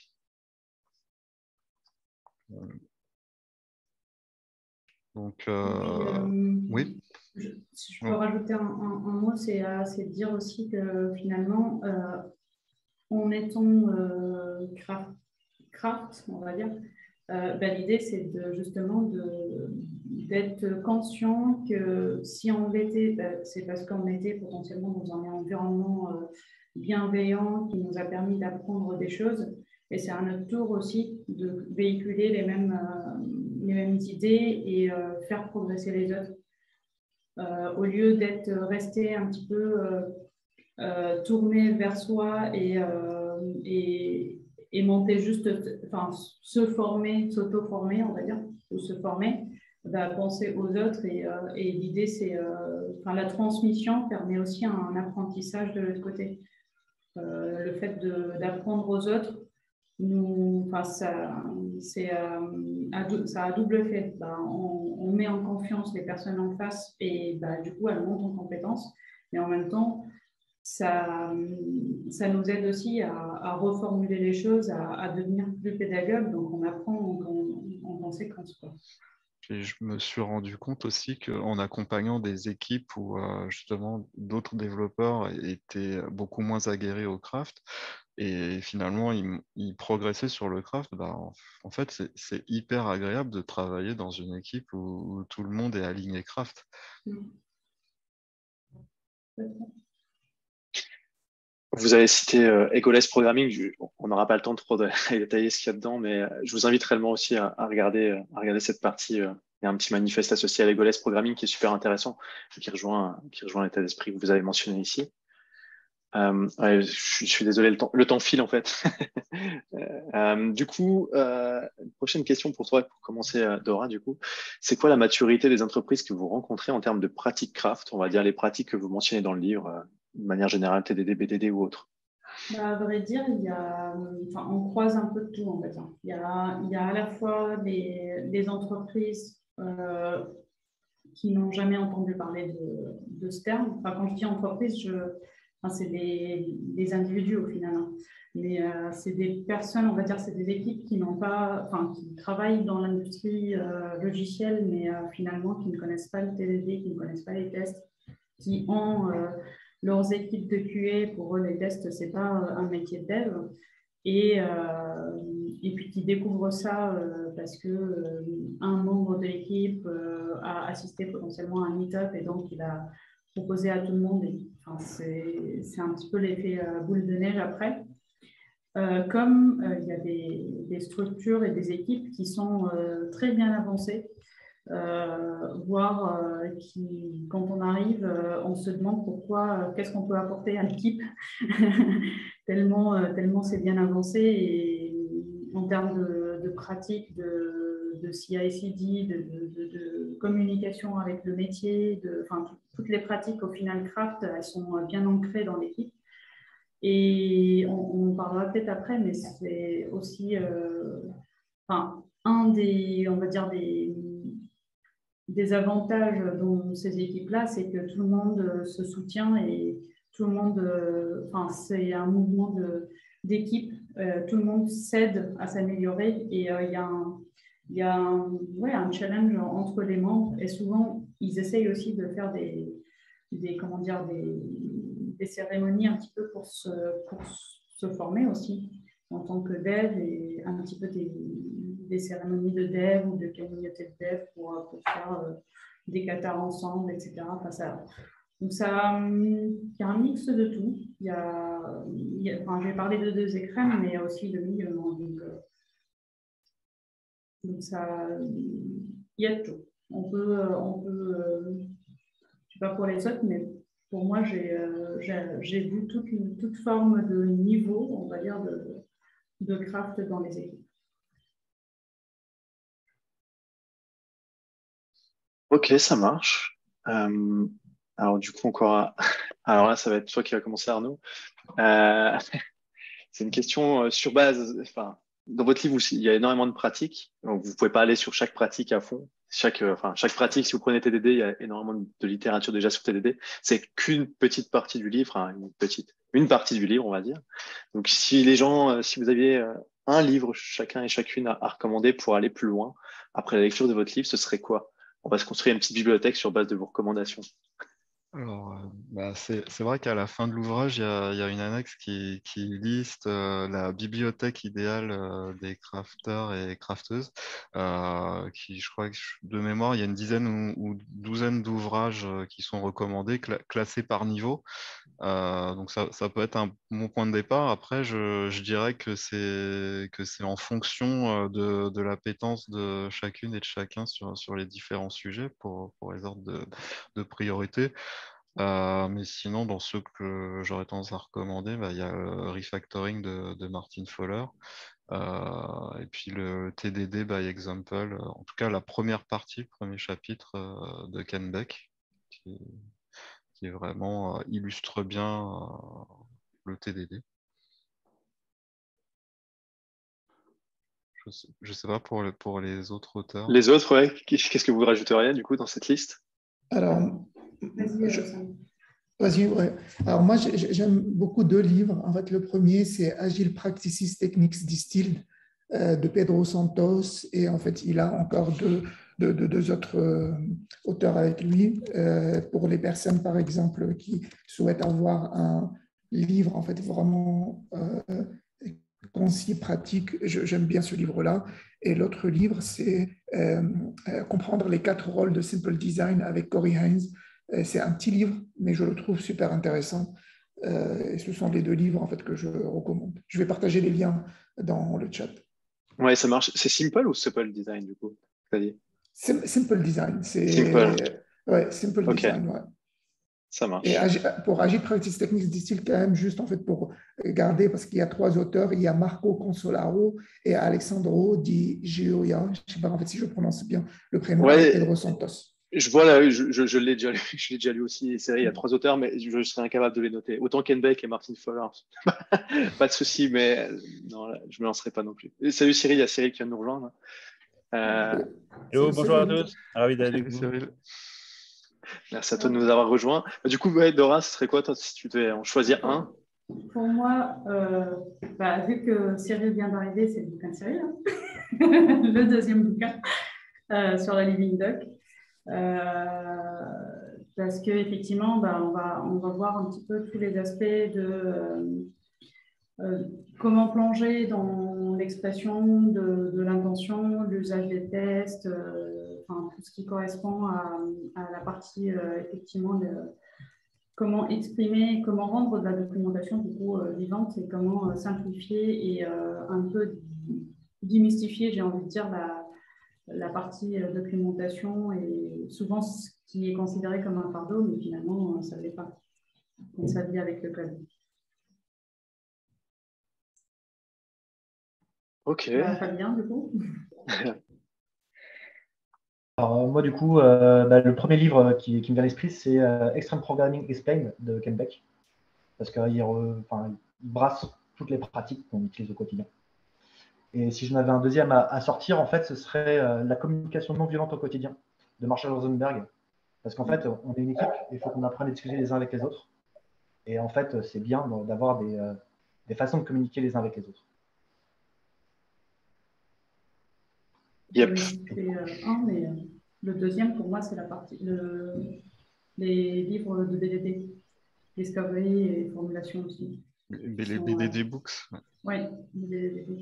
Donc, Et puis, euh, euh, oui. je, si je peux rajouter un, un, un mot, c'est euh, c'est de dire aussi que finalement, euh, en étant euh, craft, craft, on va dire, euh, ben, l'idée c'est de, justement de, d'être conscient que si on l'était, ben, c'est parce qu'on était potentiellement dans un environnement euh, bienveillant qui nous a permis d'apprendre des choses. Et c'est à notre tour aussi de véhiculer les mêmes, euh, les mêmes idées et euh, faire progresser les autres. Euh, au lieu d'être resté un petit peu euh, euh, tourné vers soi et, euh, et, et monter juste, enfin, se former, s'auto-former, on va dire, ou se former, bah, penser aux autres. Et, euh, et l'idée, c'est, euh, enfin, la transmission permet aussi un apprentissage de l'autre côté. Euh, le fait de, d'apprendre aux autres, nous, enfin, ça, c'est, euh, à, ça a double effet. Bah, on, on met en confiance les personnes en face et bah, du coup, elles montent en compétences. Mais en même temps, ça, ça nous aide aussi à, à reformuler les choses, à, à devenir plus pédagogue. Donc, on apprend en, en, en conséquence, quoi. Et je me suis rendu compte aussi qu'en accompagnant des équipes où euh, justement d'autres développeurs étaient beaucoup moins aguerris au craft et finalement ils, ils progressaient sur le craft, bah, en, en fait c'est c'est hyper agréable de travailler dans une équipe où, où tout le monde est aligné craft. Mmh. Vous avez cité euh, Egoless Programming. Je- on n'aura pas le temps de trop de détailler ce qu'il y a dedans, mais euh, je vous invite réellement aussi à, à regarder, euh, à regarder cette partie. euh, il y a un petit manifeste associé avec Goles Programming qui est super intéressant, qui rejoint, qui rejoint l'état d'esprit que vous avez mentionné ici. Euh, ouais, je, suis, je suis désolé, le temps, le temps file en fait. euh, du coup, euh, une prochaine question pour toi, pour commencer, euh, Dora, du coup, c'est quoi la maturité des entreprises que vous rencontrez en termes de pratiques craft, on va dire les pratiques que vous mentionnez dans le livre, euh, de manière générale, T D D, B D D ou autre? Bah, à vrai dire, il y a, enfin, on croise un peu de tout, on va dire. Il y a, il y a à la fois des, des entreprises euh, qui n'ont jamais entendu parler de, de ce terme. Enfin, quand je dis entreprise, je, enfin, c'est des, des individus au final. Hein. Mais euh, c'est des personnes, on va dire, c'est des équipes qui n'ont pas, enfin, qui travaillent dans l'industrie euh, logicielle, mais euh, finalement qui ne connaissent pas le T D D, qui ne connaissent pas les tests, qui ont euh, leurs équipes de Q A. Pour eux, les tests, c'est pas un métier de dev. Et, euh, et puis qui découvrent ça euh, parce que euh, un membre de l'équipe euh, a assisté potentiellement à un meet-up et donc il a proposé à tout le monde. Et, enfin, c'est, c'est un petit peu l'effet euh, boule de neige après. Euh, comme euh, il y a des, des structures et des équipes qui sont euh, très bien avancées, euh, voire euh, qui, quand on arrive, euh, on se demande pourquoi, euh, qu'est-ce qu'on peut apporter à l'équipe, tellement, euh, tellement c'est bien avancé et en termes de, de pratique, de, de C I C D, de, de, de, de communication avec le métier, de, enfin, toutes les pratiques au final craft, elles sont bien ancrées dans l'équipe. Et on, on parlera peut-être après, mais c'est aussi euh, enfin, un des, on va dire, des, des avantages dans ces équipes-là, c'est que tout le monde se soutient et tout le monde, enfin, c'est un mouvement de, d'équipe, euh, tout le monde s'aide à s'améliorer et euh, il y a un, il y a un, ouais, un challenge entre les membres et souvent, ils essayent aussi de faire des, des comment dire, des, des cérémonies un petit peu pour se, pour se former aussi en tant que dev et un petit peu des, des cérémonies de dev ou de communauté de dev pour, pour faire euh, des katas ensemble, et cetera. Enfin, ça, donc, ça, il y a un mix de tout. Il y a, il y a, enfin, je vais parler de deux écrans, mais il y a aussi le milieu. Donc, euh, donc ça, il y a de tout. On peut, on peut euh, je sais pas pour les autres, mais pour moi, j'ai euh, j'ai vu toute, toute forme de niveau, on va dire, de, de craft dans les équipes. Ok, ça marche. Euh, alors du coup, encore, alors là, ça va être toi qui va commencer, Arnaud. Euh, c'est une question euh, sur base. Enfin, dans votre livre, il y a énormément de pratiques. Donc, vous pouvez pas aller sur chaque pratique à fond. Chaque, euh, enfin, chaque pratique, si vous prenez T D D, il y a énormément de littérature déjà sur T D D. C'est qu'une petite partie du livre, hein, une petite, une partie du livre, on va dire. Donc, si les gens, euh, si vous aviez euh, un livre chacun et chacune à, à recommander pour aller plus loin après la lecture de votre livre, ce serait quoi? On va se construire une petite bibliothèque sur base de vos recommandations. Alors, euh, bah, c'est, c'est vrai qu'à la fin de l'ouvrage, il y a, il y a une annexe qui, qui liste euh, la bibliothèque idéale euh, des crafteurs et crafteuses, euh, qui, je crois que je- de mémoire, il y a une dizaine ou, ou douzaine d'ouvrages euh, qui sont recommandés, cla- classés par niveau. Euh, donc ça, ça peut être un bon point de départ. Après, je, je dirais que c'est que c'est en fonction euh, de, de l'appétence de chacune et de chacun sur, sur les différents sujets pour, pour les ordres de, de priorité. Euh, mais sinon, dans ceux que j'aurais tendance à recommander, bah, il y a le Refactoring de, de Martin Fowler, euh, et puis le T D D by Example, euh, en tout cas la première partie, le premier chapitre euh, de Ken Beck, qui, qui est vraiment euh, illustre bien euh, le T D D. Je sais, je sais pas pour, le- pour les autres auteurs. Les autres, ouais, qu'est-ce que vous rajouteriez du coup dans cette liste? Alors, Vas-y, je- Sam. vas-y, ouais. Alors moi, j'ai- j'aime beaucoup deux livres. En fait, le premier, c'est Agile Practices Techniques Distilled euh, de Pedro Santos. Et en fait, il a encore deux, deux, deux- deux autres euh, auteurs avec lui. Euh, pour les personnes, par exemple, qui souhaitent avoir un livre, en fait, vraiment euh, concis, pratique, je- j'aime bien ce livre-là. Et l'autre livre, c'est euh, euh, Comprendre les quatre rôles de Simple Design avec Corey Hines. Euh, C'est un petit livre, mais je le trouve super intéressant. Euh, et ce sont les deux livres en fait, que je recommande. Je vais partager les liens dans le chat. Ouais, ça marche. C'est Simple ou Supple Design du coup? T'as dit Simple design. Simple. Ouais, simple Ok. design, ouais. Ça marche. Et pour Agile Practice Techniques, dit-il quand même, juste en fait pour garder, parce qu'il y a trois auteurs, il y a Marco Consolaro et Alessandro Di Gioia, je ne sais pas en fait si je prononce bien le prénom, ouais, avec Pedro Santos. Je vois là, je, je, je l'ai déjà lu, je l'ai déjà lu aussi. C'est vrai, il y a trois auteurs, mais je, je serais incapable de les noter. Autant Ken Beck et Martin Fowler. Pas de souci, mais non, là, je me lancerai pas non plus. Et salut Cyril, il y a Cyril qui vient de nous rejoindre. Euh... Hello, bonjour à tous. Ravi d'être avec vous. Cyril. Merci à toi de nous avoir rejoints. Du coup, ouais, Dora, ce serait quoi toi, si tu devais en choisir un? Pour moi, euh, bah, vu que Cyril vient d'arriver, c'est le bouquin de Cyril, hein. Le deuxième bouquin euh, sur la Living Doc. Euh, parce qu'effectivement, bah, on, va, on va voir un petit peu tous les aspects de euh, euh, comment plonger dans l'expression de, de l'intention, l'usage des tests, euh, enfin, tout ce qui correspond à, à la partie euh, effectivement de comment exprimer, comment rendre de la documentation du coup euh, vivante et comment euh, simplifier et euh, un peu démystifier, j'ai envie de dire, la, la partie euh, documentation et souvent ce qui est considéré comme un fardeau, mais finalement, ça ne l'est pas. Donc, ça vient avec le code. Ok. Bah, Fabien, du coup. Alors, moi, du coup, euh, bah, le premier livre qui, qui me vient à l'esprit, c'est euh, Extreme Programming Explained de Ken Beck, parce qu'il il brasse toutes les pratiques qu'on utilise au quotidien. Et si je n'avais un deuxième à, à sortir, en fait, ce serait euh, La communication non violente au quotidien de Marshall Rosenberg, parce qu'en fait, on est une équipe, il faut qu'on apprenne à discuter les uns avec les autres. Et en fait, c'est bien d'avoir des, euh, des façons de communiquer les uns avec les autres. Yep. C'est euh, un, mais euh, le deuxième, pour moi, c'est la partie, le, les livres de B D D, Discovery et formulation aussi. Les B D D Books. Oui, les B D D Books.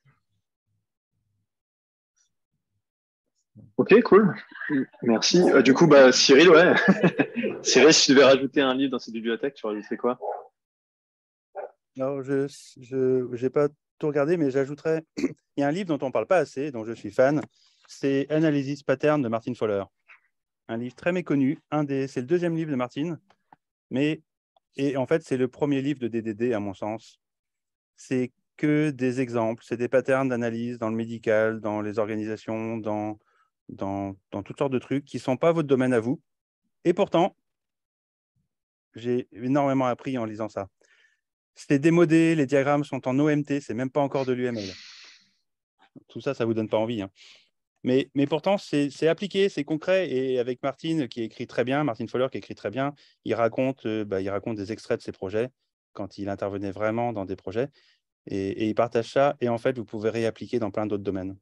Ok, cool. Merci. Euh, du coup, bah, Cyril, ouais. Cyril, si tu devais rajouter un livre dans cette bibliothèque, tu rajouterais quoi? Non, je n'ai pas tout regardé, mais j'ajouterais, il y a un livre dont on ne parle pas assez, dont je suis fan, c'est Analysis Pattern de Martin Fowler. Un livre très méconnu, un des, c'est le deuxième livre de Martin, mais et en fait, c'est le premier livre de D D D, à mon sens. C'est que des exemples, c'est des patterns d'analyse dans le médical, dans les organisations, dans, dans, dans toutes sortes de trucs qui ne sont pas votre domaine à vous. Et pourtant, j'ai énormément appris en lisant ça. C'est démodé, les diagrammes sont en O M T, c'est même pas encore de l'U M L. Tout ça, ça ne vous donne pas envie. Hein. Mais, mais pourtant, c'est appliqué, c'est concret. Et avec Martin, qui écrit très bien, Martin Fowler, qui écrit très bien, il raconte, euh, bah, il raconte des extraits de ses projets quand il intervenait vraiment dans des projets. Et, et il partage ça. Et en fait, vous pouvez réappliquer dans plein d'autres domaines.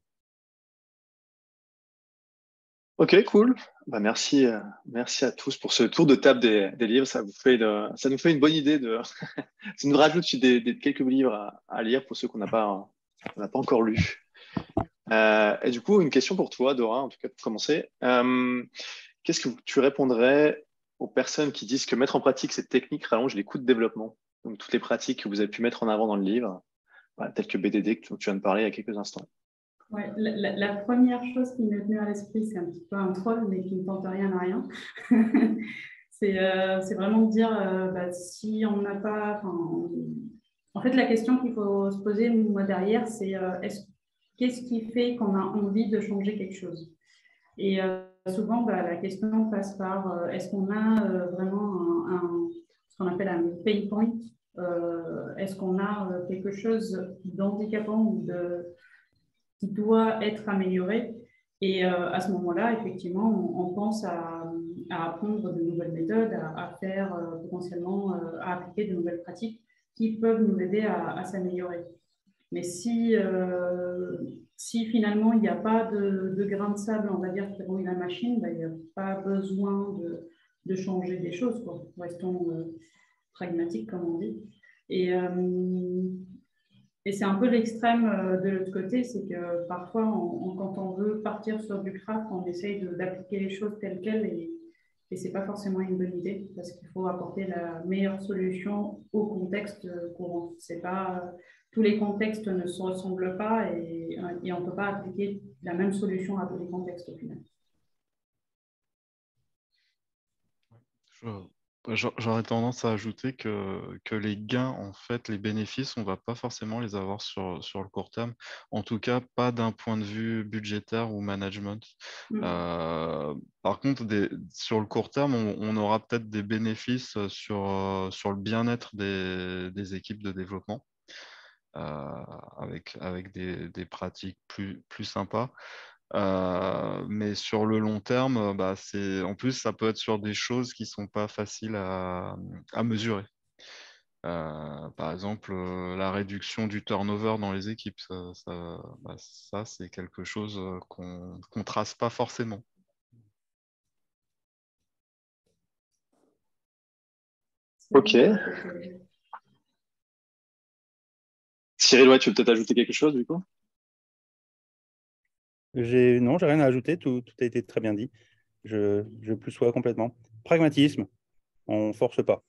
Ok, cool. Bah, merci, euh, merci à tous pour ce tour de table des, des livres. Ça vous fait de, ça nous fait une bonne idée de, ça nous rajoute des, des quelques livres à, à lire pour ceux qu'on n'a pas, on n'a pas encore lus. Euh, et du coup, une question pour toi, Dora, en tout cas pour commencer. Euh, Qu'est-ce que tu répondrais aux personnes qui disent que mettre en pratique cette technique rallonge les coûts de développement? Donc toutes les pratiques que vous avez pu mettre en avant dans le livre, voilà, telles que B D D que tu viens de parler il y a quelques instants. Ouais, la, la, la première chose qui m'est venue à l'esprit, c'est un petit peu un troll, mais qui ne tente rien à rien. C'est euh, vraiment de dire, euh, bah, si on n'a pas... En fait, la question qu'il faut se poser, moi, derrière, c'est euh, qu'est-ce qui fait qu'on a envie de changer quelque chose? Et euh, souvent, bah, la question passe par, euh, est-ce qu'on a euh, vraiment un, un, ce qu'on appelle un pain point? euh, Est-ce qu'on a euh, quelque chose d'handicapant ou de... qui doit être amélioré. Et euh, à ce moment-là, effectivement, on, on pense à, à, apprendre de nouvelles méthodes, à, à faire euh, potentiellement, euh, à appliquer de nouvelles pratiques qui peuvent nous aider à, à s'améliorer. Mais si, euh, si finalement il n'y a pas de, de grain de sable, on va dire, qui rouille la machine, ben, il n'y a pas besoin de, de changer des choses, quoi. Restons euh, pragmatiques, comme on dit. Et, euh, Et c'est un peu l'extrême de l'autre côté, c'est que parfois, on, on, quand on veut partir sur du craft, on essaye d'appliquer les choses telles quelles et, et ce n'est pas forcément une bonne idée parce qu'il faut apporter la meilleure solution au contexte courant. C'est pas, tous les contextes ne se ressemblent pas et, et on ne peut pas appliquer la même solution à tous les contextes au final. J'aurais tendance à ajouter que, que les gains, en fait, les bénéfices, on ne va pas forcément les avoir sur, sur le court terme. En tout cas, pas d'un point de vue budgétaire ou management. Mm. Euh, par contre, des, sur le court terme, on, on aura peut-être des bénéfices sur, sur le bien-être des, des équipes de développement, euh, avec, avec des, des pratiques plus, plus sympas. Euh, mais sur le long terme, bah, c'est, en plus, ça peut être sur des choses qui ne sont pas faciles à, à mesurer. Euh, par exemple, euh, la réduction du turnover dans les équipes, ça, ça, bah, ça c'est quelque chose euh, qu'on ne trace pas forcément. Ok. Cyril, ouais, tu veux peut-être ajouter quelque chose du coup? J'ai... Non, j'ai rien à ajouter, tout, tout a été très bien dit. Je, je plus sois complètement. Pragmatisme, on ne force pas.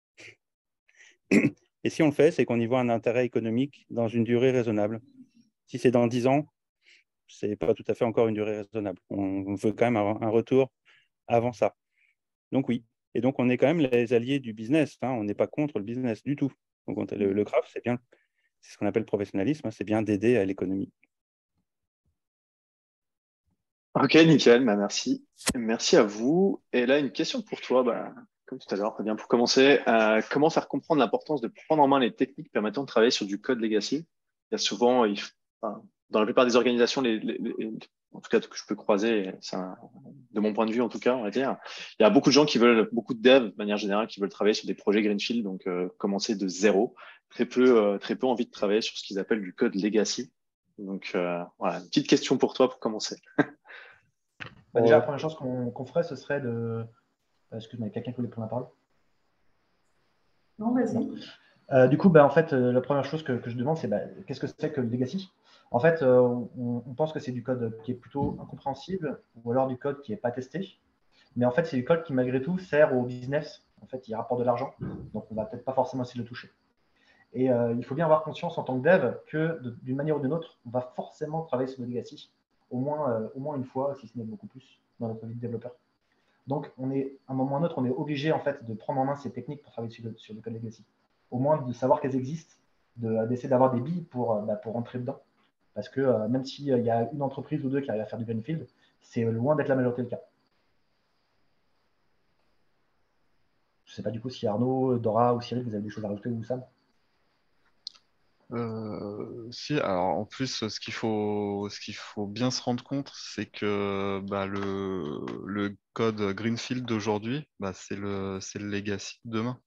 Et si on le fait, c'est qu'on y voit un intérêt économique dans une durée raisonnable. Si c'est dans dix ans, ce n'est pas tout à fait encore une durée raisonnable. On veut quand même avoir un retour avant ça. Donc oui. Et donc, on est quand même les alliés du business. Hein. On n'est pas contre le business du tout. Donc, le, le craft, c'est bien, c'est ce qu'on appelle le professionnalisme, hein. C'est bien d'aider à l'économie. Ok, nickel, bah, merci. Merci à vous. Et là, une question pour toi, bah, comme tout à l'heure, bien pour commencer, euh, comment faire comprendre l'importance de prendre en main les techniques permettant de travailler sur du code legacy? Il y a souvent, il, enfin, dans la plupart des organisations, les, les- les- en tout cas que je peux croiser, c'est un- de mon point de vue en tout cas, on va dire, il y a beaucoup de gens qui veulent, beaucoup de devs de manière générale, qui veulent travailler sur des projets greenfield, donc euh, commencer de zéro. Très peu, euh, très peu envie de travailler sur ce qu'ils appellent du code legacy. Donc euh, voilà, une petite question pour toi pour commencer. Bah, déjà, la première chose qu'on qu'on ferait, ce serait de. Excuse-moi, quelqu'un qui voulait prendre la parole? Non, vas-y. Euh, du coup, bah, en fait, euh, la première chose que, que je demande, c'est bah, qu'est-ce que c'est que le legacy? En fait, euh, on, on pense que c'est du code qui est plutôt incompréhensible ou alors du code qui n'est pas testé. Mais en fait, c'est du code qui, malgré tout, sert au business. En fait, il rapporte de l'argent. Donc, on ne va peut-être pas forcément essayer de le toucher. Et euh, il faut bien avoir conscience en tant que dev que d'une manière ou d'une autre, on va forcément travailler sur le legacy, au moins, euh, au moins une fois, si ce n'est beaucoup plus, dans notre vie de développeur. Donc, on est, à un moment ou à un autre, on est obligé en fait, de prendre en main ces techniques pour travailler sur le, sur le code legacy. Au moins de savoir qu'elles existent, d'essayer d'avoir des billes pour, bah, pour rentrer dedans. Parce que euh, même s'il y a une entreprise ou deux qui arrivent à faire du greenfield, c'est loin d'être la majorité du cas. Je ne sais pas du coup si Arnaud, Dora ou Cyril, vous avez des choses à rajouter ou Sam. Euh, si, alors en plus, ce qu'il faut, ce qu'il faut bien se rendre compte, c'est que bah, le, le code Greenfield d'aujourd'hui, bah, c'est le, c'est le legacy de demain.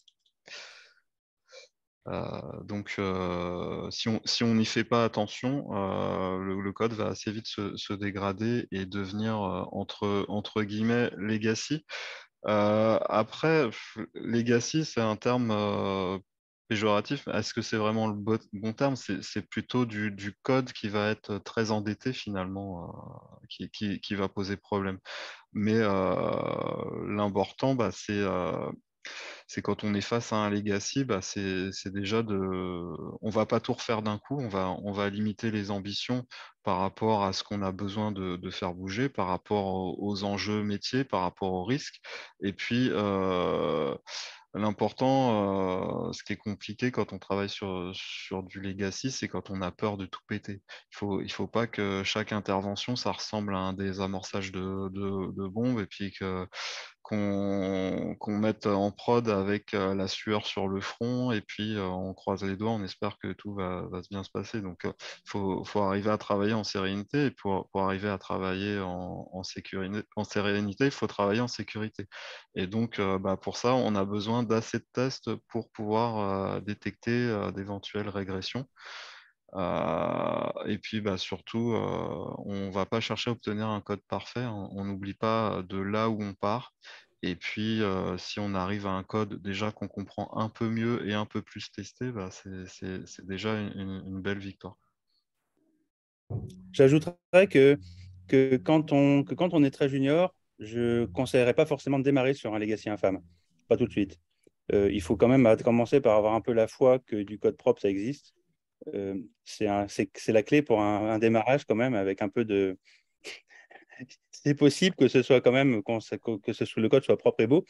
Euh, donc, euh, si on si on n'y fait pas attention, euh, le, le code va assez vite se, se dégrader et devenir euh, entre entre guillemets legacy. Euh, après, f- legacy, c'est un terme euh, péjoratif. Est-ce que c'est vraiment le bo- bon terme? C'est c'est plutôt du, du code qui va être très endetté finalement, euh, qui, qui, qui va poser problème. Mais euh, l'important, bah, c'est euh, c'est quand on est face à un legacy, bah, c'est c'est déjà de. On va pas tout refaire d'un coup, on va, on va limiter les ambitions par rapport à ce qu'on a besoin de, de faire bouger, par rapport aux, aux enjeux métiers, par rapport aux risques. Et puis, euh, l'important, euh, ce qui est compliqué quand on travaille sur, sur du legacy, c'est quand on a peur de tout péter. Il faut, il faut pas que chaque intervention, ça ressemble à un désamorçage de, de, de bombes et puis que qu'on qu'on mette en prod avec euh, la sueur sur le front et puis euh, on croise les doigts, on espère que tout va, va bien se passer. Donc, il euh, faut, faut arriver à travailler en sérénité et pour, pour arriver à travailler en, en, sécurité, en sérénité, il faut travailler en sécurité. Et donc, euh, bah, pour ça, on a besoin d'assez de tests pour pouvoir euh, détecter euh, d'éventuelles régressions. Euh, et puis bah, surtout, euh, on ne va pas chercher à obtenir un code parfait. On n'oublie pas de là où on part. Et puis, euh, si on arrive à un code déjà qu'on comprend un peu mieux et un peu plus testé, bah, c'est déjà une, une, belle victoire. J'ajouterais que, que, quand on, que quand on est très junior, je ne conseillerais pas forcément de démarrer sur un legacy infâme. Pas tout de suite. Euh, il faut quand même commencer par avoir un peu la foi que du code propre, ça existe. Euh, c'est la clé pour un, un démarrage quand même avec un peu de... C'est possible que ce soit quand même, que ce soit, le code soit propre et beau,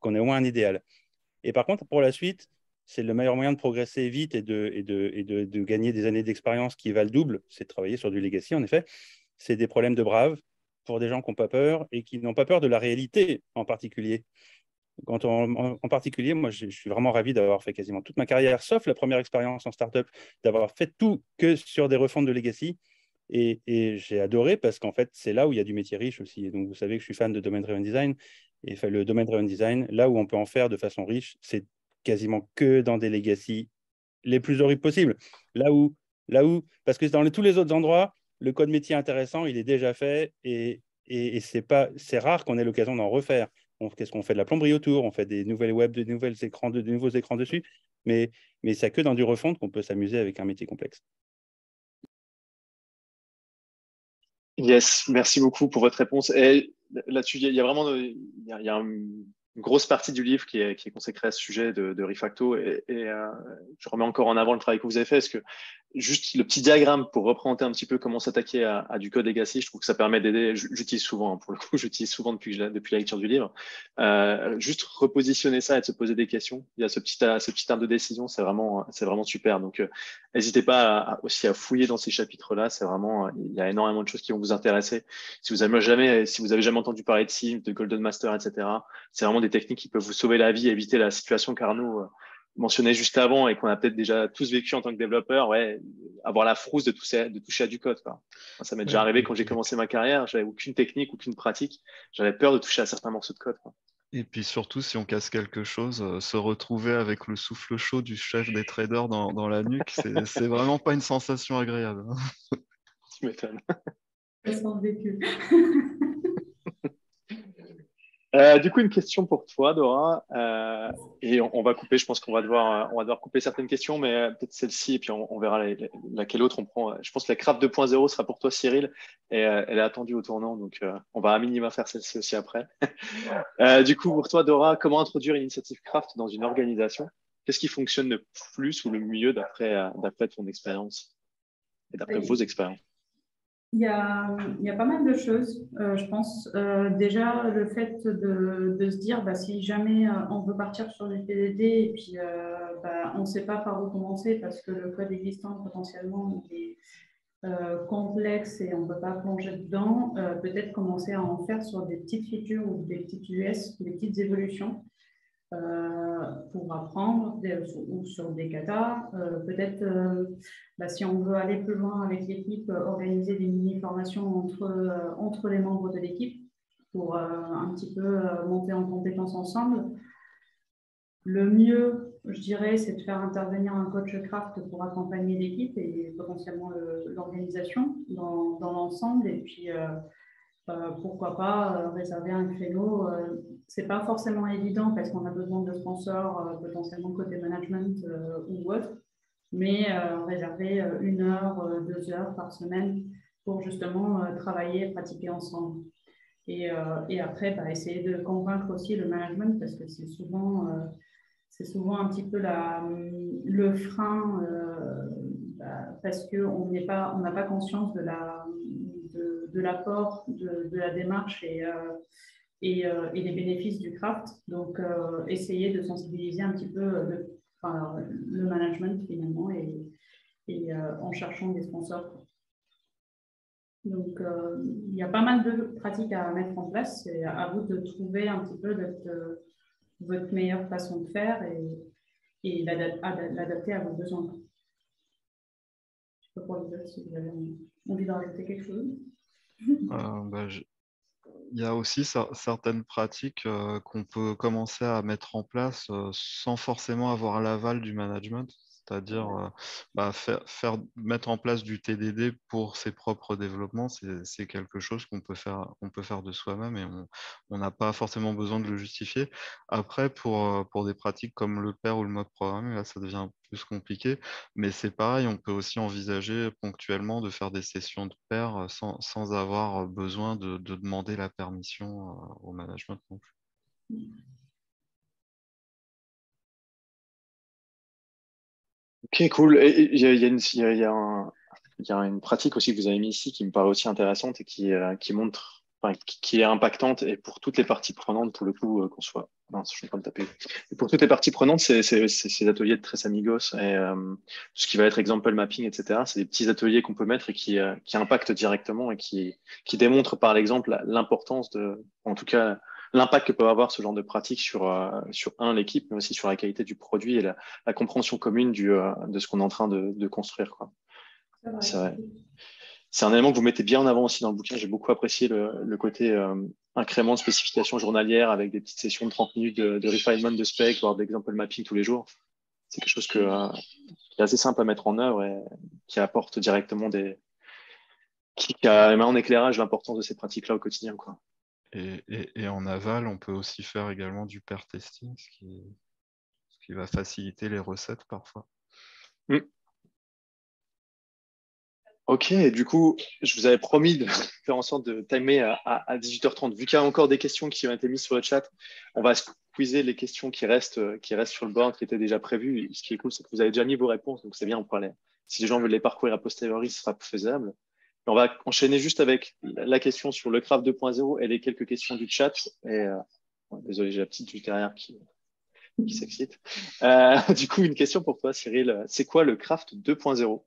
qu'on ait au moins un idéal. Et par contre, pour la suite, c'est le meilleur moyen de progresser vite et de, et de, et de, de gagner des années d'expérience qui valent double, c'est de travailler sur du legacy, en effet. C'est des problèmes de brave pour des gens qui n'ont pas peur et qui n'ont pas peur de la réalité en particulier. Quand on, en, en particulier, moi, je, je suis vraiment ravi d'avoir fait quasiment toute ma carrière, sauf la première expérience en startup, d'avoir fait tout que sur des refontes de legacy. Et, et j'ai adoré parce qu'en fait, c'est là où il y a du métier riche aussi. Et donc, vous savez que je suis fan de Domain Driven Design. Et fait, le Domain Driven Design, là où on peut en faire de façon riche, c'est quasiment que dans des legacy les plus horribles possibles. Là où, là où parce que dans les, tous les autres endroits, le code métier intéressant, il est déjà fait et, et, et c'est pas, c'est rare qu'on ait l'occasion d'en refaire. Qu'est-ce qu'on fait de la plomberie autour, on fait des nouvelles web, de, nouvelles écrans, de, de nouveaux écrans dessus, mais, mais c'est que dans du refonte qu'on peut s'amuser avec un métier complexe. Yes, merci beaucoup pour votre réponse. Et là-dessus, il y a vraiment il y a, il y a une grosse partie du livre qui est, qui est consacrée à ce sujet de, de Refacto. Et, et euh, je remets encore en avant le travail que vous avez fait, parce que juste le petit diagramme pour représenter un petit peu comment s'attaquer à, à du code legacy, je trouve que ça permet d'aider. J'utilise souvent, hein, pour le coup, j'utilise souvent depuis, depuis la lecture du livre. Euh, juste repositionner ça et de se poser des questions. Il y a ce petit, ce petit arbre de décision, c'est vraiment, c'est vraiment super. Donc, euh, n'hésitez pas à, à, aussi à fouiller dans ces chapitres-là. C'est vraiment, il y a énormément de choses qui vont vous intéresser. Si vous avez jamais, si vous avez jamais entendu parler de Sim, de Golden Master, et cetera, c'est vraiment des techniques qui peuvent vous sauver la vie, éviter la situation qu'Arnaud euh, mentionnait juste avant et qu'on a peut-être déjà tous vécu en tant que développeur. Ouais, avoir la frousse de toucher, de toucher à du code, quoi. Moi, ça m'est déjà Ouais, arrivé quand j'ai commencé ma carrière. J'avais aucune technique, aucune pratique. J'avais peur de toucher à certains morceaux de code, quoi. Et puis surtout, si on casse quelque chose, euh, se retrouver avec le souffle chaud du chef des traders dans, dans la nuque, c'est, c'est vraiment pas une sensation agréable. Tu m'étonnes. Ça sent vécu. Euh, du coup, une question pour toi, Dora. Euh, et on, on va couper, je pense qu'on va devoir, on va devoir couper certaines questions, mais euh, peut-être celle-ci, et puis on, on verra la, la, laquelle autre on prend. Je pense que la Craft deux point zéro sera pour toi, Cyril, et euh, elle est attendue au tournant, donc euh, on va à minima faire celle-ci aussi après. euh, du coup, pour toi, Dora, comment introduire une initiative Craft dans une organisation? Qu'est-ce qui fonctionne le plus ou le mieux d'après, euh, d'après ton expérience et d'après Oui. vos expériences? Il y a, il y a pas mal de choses, euh, je pense. Euh, déjà, le fait de, de se dire, bah, si jamais euh, on veut partir sur du T D D et puis euh, bah, on ne sait pas par où commencer parce que le code existant potentiellement il est euh, complexe et on ne peut pas plonger dedans, euh, peut-être commencer à en faire sur des petites features ou des petites U S, des petites évolutions. Euh, pour apprendre des, ou sur des katas. Euh, peut-être, euh, bah, si on veut aller plus loin avec l'équipe, euh, organiser des mini-formations entre, euh, entre les membres de l'équipe pour euh, un petit peu euh, monter en compétences ensemble. Le mieux, je dirais, c'est de faire intervenir un coach craft pour accompagner l'équipe et potentiellement l'organisation dans, dans l'ensemble. Et puis, euh, Euh, pourquoi pas euh, réserver un créneau. Euh, c'est pas forcément évident parce qu'on a besoin de sponsors euh, potentiellement côté management euh, ou autre, mais euh, réserver euh, une heure, euh, deux heures par semaine pour justement euh, travailler et pratiquer ensemble. Et, euh, et après, bah, essayer de convaincre aussi le management parce que c'est souvent, euh, c'est souvent un petit peu la, le frein euh, bah, parce qu'on n'est pas, on n'a pas conscience de la de, de l'apport de, de la démarche et, euh, et, euh, et les bénéfices du craft. Donc, euh, essayer de sensibiliser un petit peu le, enfin, le management finalement et, et euh, en cherchant des sponsors. Donc, euh, il y a pas mal de pratiques à mettre en place. C'est à vous de trouver un petit peu votre, votre meilleure façon de faire et, et l'adapter à vos besoins. Je ne sais pas pour les autres si vous avez envie d'en rajouter quelque chose. Euh, bah, je... Il y a aussi certaines pratiques euh, qu'on peut commencer à mettre en place euh, sans forcément avoir l'aval du management, c'est-à-dire euh, bah, faire, faire, mettre en place du T D D pour ses propres développements, c'est quelque chose qu'on peut faire, qu'on peut faire de soi-même et on n'a pas forcément besoin de le justifier. Après, pour, pour des pratiques comme le pair ou le mob programming, là, ça devient plus compliqué, mais c'est pareil, on peut aussi envisager ponctuellement de faire des sessions de pair sans, sans avoir besoin de, de demander la permission au management non plus. Ok, cool. Il y a, y a une, y a, y a un, y a une pratique aussi que vous avez mis ici qui me paraît aussi intéressante et qui, euh, qui montre enfin, qui, qui est impactante et pour toutes les parties prenantes, pour le coup, euh, qu'on soit. Non, je suis en train de taper. Et pour toutes les parties prenantes, c'est c'est- c'est ces ateliers de Tres Amigos et euh, tout ce qui va être example mapping, et cetera. C'est des petits ateliers qu'on peut mettre et qui, euh, qui impactent directement et qui, qui démontrent par l'exemple l'importance de, en tout cas, l'impact que peut avoir ce genre de pratique sur, euh, sur un, l'équipe, mais aussi sur la qualité du produit et la, la compréhension commune du, euh, de ce qu'on est en train de, de construire, quoi. C'est vrai. C'est vrai. C'est un élément que vous mettez bien en avant aussi dans le bouquin. J'ai beaucoup apprécié le, le côté euh, incrément de spécification journalière avec des petites sessions de trente minutes de, de refinement de spec, voire d'example mapping tous les jours. C'est quelque chose que, euh, qui est assez simple à mettre en œuvre et qui apporte directement des. qui, qui a, met en éclairage l'importance de ces pratiques-là au quotidien, quoi. Et, et, et en aval, on peut aussi faire également du pair testing, ce qui, ce qui va faciliter les recettes parfois. Mm. Ok, et du coup, je vous avais promis de faire en sorte de timer à, à, à dix-huit heures trente. Vu qu'il y a encore des questions qui ont été mises sur le chat, on va squeezer les questions qui restent, qui restent sur le board, qui étaient déjà prévues. Et ce qui est cool, c'est que vous avez déjà mis vos réponses, donc c'est bien, on peut aller. Si les gens veulent les parcourir a posteriori, ce sera faisable. Et on va enchaîner juste avec la question sur le craft deux point zéro et les quelques questions du chat. Et euh, désolé, j'ai la petite du derrière qui, qui s'excite. Euh, du coup, une question pour toi, Cyril. C'est quoi le craft deux point zéro?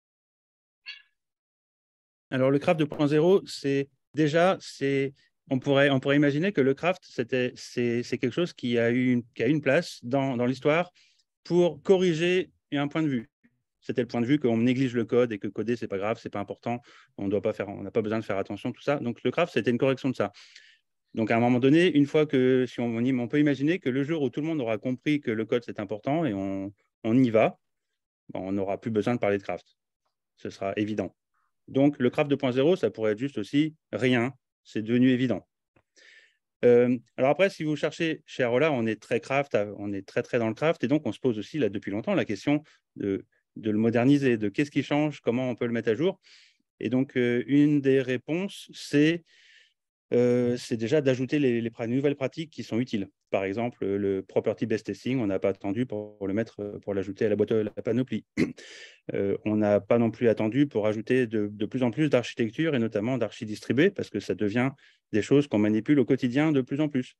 Alors, le craft deux point zéro, c'est déjà, c'est, on, pourrait, on pourrait imaginer que le craft, c'était, c'est, c'est quelque chose qui a eu une, qui a une place dans, dans l'histoire pour corriger un point de vue. C'était le point de vue qu'on néglige le code et que coder, c'est pas grave, c'est pas important, on doit pas faire, on n'a pas besoin de faire attention, tout ça. Donc, le craft, c'était une correction de ça. Donc, à un moment donné, une fois que, si on, on peut imaginer que le jour où tout le monde aura compris que le code, c'est important et on, on y va, ben, on n'aura plus besoin de parler de craft. Ce sera évident. Donc, le craft deux point zéro, ça pourrait être juste aussi rien. C'est devenu évident. Euh, alors après, si vous cherchez chez Arola, on est très craft, on est très, très dans le craft. Et donc, on se pose aussi, là, depuis longtemps, la question de, de le moderniser, de qu'est-ce qui change, comment on peut le mettre à jour. Et donc, euh, une des réponses, c'est euh, c'est déjà d'ajouter les, les nouvelles pratiques qui sont utiles. Par exemple, le property based testing, on n'a pas attendu pour le mettre, pour l'ajouter à la boîte, la panoplie. Euh, on n'a pas non plus attendu pour ajouter de, de plus en plus d'architecture et notamment d'archi-distribué parce que ça devient des choses qu'on manipule au quotidien de plus en plus.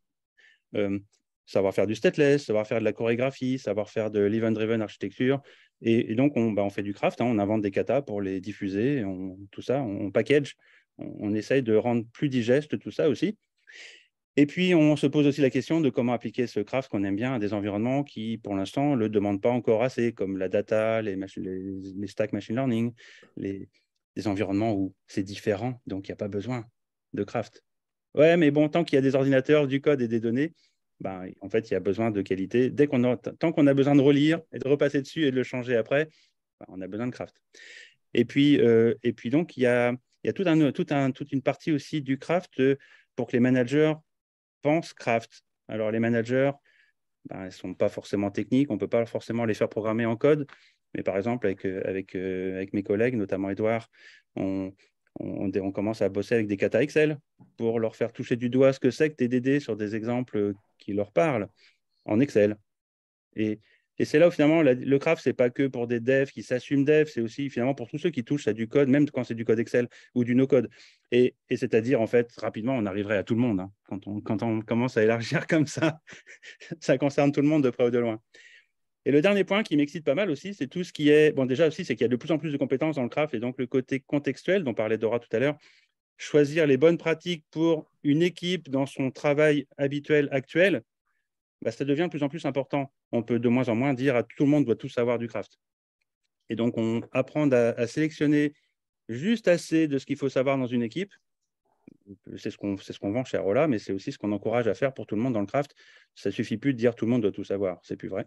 Euh, savoir faire du stateless, savoir faire de la chorégraphie, savoir faire de l'event-driven architecture. Et, et donc, on, bah, on fait du craft, hein, on invente des katas pour les diffuser, on, tout ça, on, on package, on, on essaye de rendre plus digeste tout ça aussi. Et puis, on se pose aussi la question de comment appliquer ce craft qu'on aime bien à des environnements qui, pour l'instant, ne le demandent pas encore assez, comme la data, les, les, les stacks machine learning, les, les environnements où c'est différent, donc il n'y a pas besoin de craft. Ouais, mais bon, tant qu'il y a des ordinateurs, du code et des données, ben, en fait, il y a besoin de qualité. Dès qu'on a, tant qu'on a besoin de relire et de repasser dessus et de le changer après, ben, on a besoin de craft. Et puis, euh, et puis donc, il y a, il y a tout un, tout un, toute une partie aussi du craft pour que les managers pensent craft. Alors, les managers, ben, ils ne sont pas forcément techniques, on ne peut pas forcément les faire programmer en code, mais par exemple, avec, avec, euh, avec mes collègues, notamment Edouard, on, on, on commence à bosser avec des katas Excel pour leur faire toucher du doigt ce que c'est que T D D sur des exemples qui leur parlent en Excel. Et, et c'est là où finalement, la, le craft, ce n'est pas que pour des devs qui s'assument devs, c'est aussi finalement pour tous ceux qui touchent à du code, même quand c'est du code Excel ou du no-code. Et, et c'est-à-dire, en fait, rapidement, on arriverait à tout le monde. Hein. Quand, on, quand on commence à élargir comme ça, ça concerne tout le monde de près ou de loin. Et le dernier point qui m'excite pas mal aussi, c'est tout ce qui est… Bon, déjà aussi, c'est qu'il y a de plus en plus de compétences dans le craft et donc le côté contextuel dont parlait Dora tout à l'heure, choisir les bonnes pratiques pour une équipe dans son travail habituel actuel, bah, ça devient de plus en plus important. On peut de moins en moins dire à tout le monde doit tout savoir du craft. Et donc, on apprend à, à sélectionner juste assez de ce qu'il faut savoir dans une équipe. C'est ce qu'on c'est ce qu'on vend chez Arola, mais c'est aussi ce qu'on encourage à faire pour tout le monde dans le craft. Ça ne suffit plus de dire tout le monde doit tout savoir. C'est plus vrai.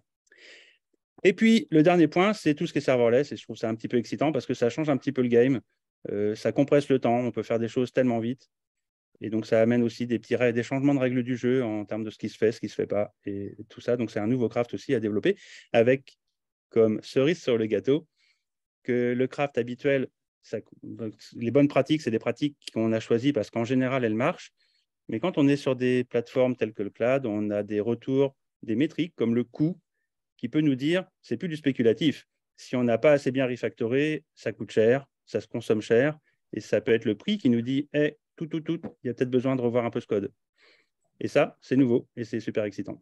Et puis, le dernier point, c'est tout ce qui est serverless. Et je trouve ça un petit peu excitant parce que ça change un petit peu le game. Euh, ça compresse le temps. On peut faire des choses tellement vite. Et donc, ça amène aussi des petits des changements de règles du jeu en termes de ce qui se fait, ce qui ne se fait pas, et tout ça. Donc, c'est un nouveau craft aussi à développer avec, comme cerise sur le gâteau, que le craft habituel, ça, les bonnes pratiques, c'est des pratiques qu'on a choisies parce qu'en général, elles marchent. Mais quand on est sur des plateformes telles que le cloud, on a des retours, des métriques comme le coût qui peut nous dire c'est plus du spéculatif. Si on n'a pas assez bien refactoré, ça coûte cher, ça se consomme cher, et ça peut être le prix qui nous dit hey, tout, tout, tout, il y a peut-être besoin de revoir un peu ce code. Et ça, c'est nouveau et c'est super excitant.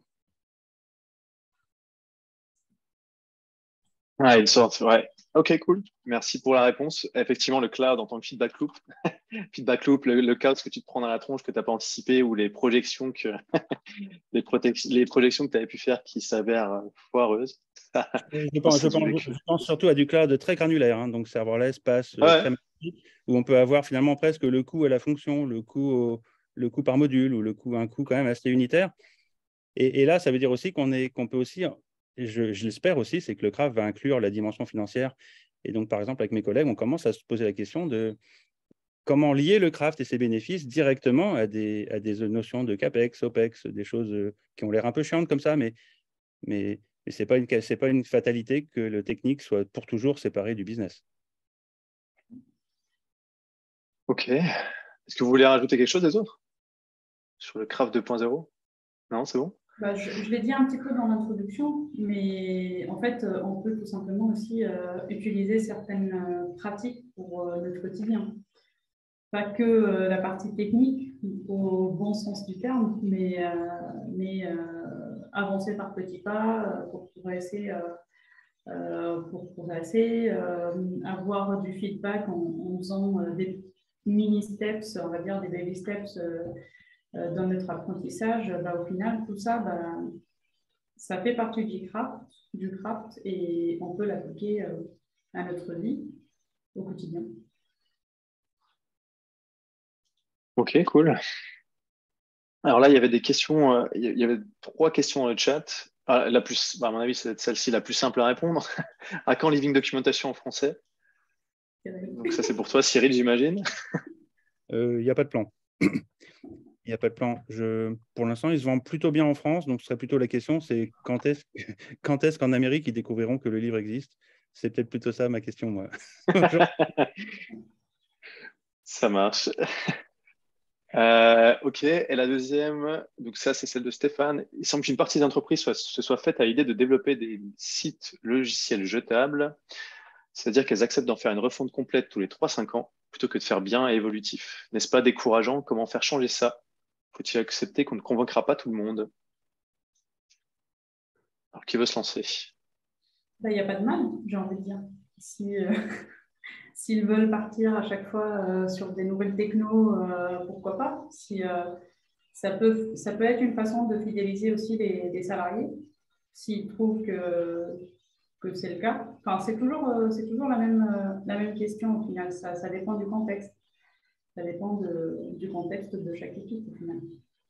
Ah, une sorte, ouais. Ok, cool. Merci pour la réponse. Effectivement, le cloud en tant que feedback loop, feedback loop, le, le chaos que tu te prends dans la tronche que tu n'as pas anticipé ou les projections que les, protec- les projections que tu avais pu faire qui s'avèrent euh, foireuses. Je pense, je, pense, je pense surtout à du cloud très granulaire, hein, donc serverless, passe ouais. très massif, où on peut avoir finalement presque le coût à la fonction, le coût, au, le coût par module ou le coût, un coût quand même assez unitaire. Et, et là, ça veut dire aussi qu'on est, qu'on peut aussi, et je, je l'espère aussi, c'est que le Craft va inclure la dimension financière. Et donc, par exemple, avec mes collègues, on commence à se poser la question de comment lier le Craft et ses bénéfices directement à des, à des notions de CAPEX, OPEX, des choses qui ont l'air un peu chiantes comme ça, mais, mais, mais ce n'est pas, pas une fatalité que le technique soit pour toujours séparé du business. Ok. Est-ce que vous voulez rajouter quelque chose des autres sur le Craft deux point zéro? Non, c'est bon? Bah, je, je l'ai dit un petit peu dans l'introduction, mais en fait, on peut tout simplement aussi euh, utiliser certaines euh, pratiques pour euh, notre quotidien. Pas que euh, la partie technique, au bon sens du terme, mais, euh, mais euh, avancer par petits pas euh, pour progresser, euh, euh, pour progresser euh, avoir du feedback en, en faisant euh, des mini steps, on va dire des baby steps euh, euh, dans notre apprentissage. Bah, au final, tout ça, bah, ça fait partie du craft, du craft et on peut l'appliquer euh, à notre vie au quotidien. Ok, cool. Alors là, il y avait des questions, euh, il y avait trois questions dans le chat. Ah, la plus, bah, à mon avis, c'est celle-ci la plus simple à répondre. À quand Living Documentation en français? Donc ça, c'est pour toi, Cyril, j'imagine. Il euh, n'y a pas de plan. Il n'y a pas de plan. Je, pour l'instant, ils se vendent plutôt bien en France, donc ce serait plutôt la question, c'est quand est-ce quand est-ce qu'en Amérique, ils découvriront que le livre existe? C'est peut-être plutôt ça ma question, moi. Ça marche. Euh, ok, et la deuxième, donc ça c'est celle de Stéphane. Il semble qu'une partie des entreprises soit, se soit faite à l'idée de développer des sites logiciels jetables, c'est-à-dire qu'elles acceptent d'en faire une refonte complète tous les trois à cinq ans, plutôt que de faire bien et évolutif. N'est-ce pas décourageant? Comment faire changer ça? Faut-il accepter qu'on ne convaincra pas tout le monde? Alors, qui veut se lancer? Il n'y a pas de mal, j'ai envie de dire. Si, euh, s'ils veulent partir à chaque fois euh, sur des nouvelles technos, euh, pourquoi pas? Si, euh, ça, peut, ça peut être une façon de fidéliser aussi les, les salariés, s'ils trouvent que, que c'est le cas. Enfin, c'est toujours, euh, c'est toujours la, même, euh, la même question au final, ça, ça dépend du contexte. Ça dépend de, du contexte de chaque équipe au final.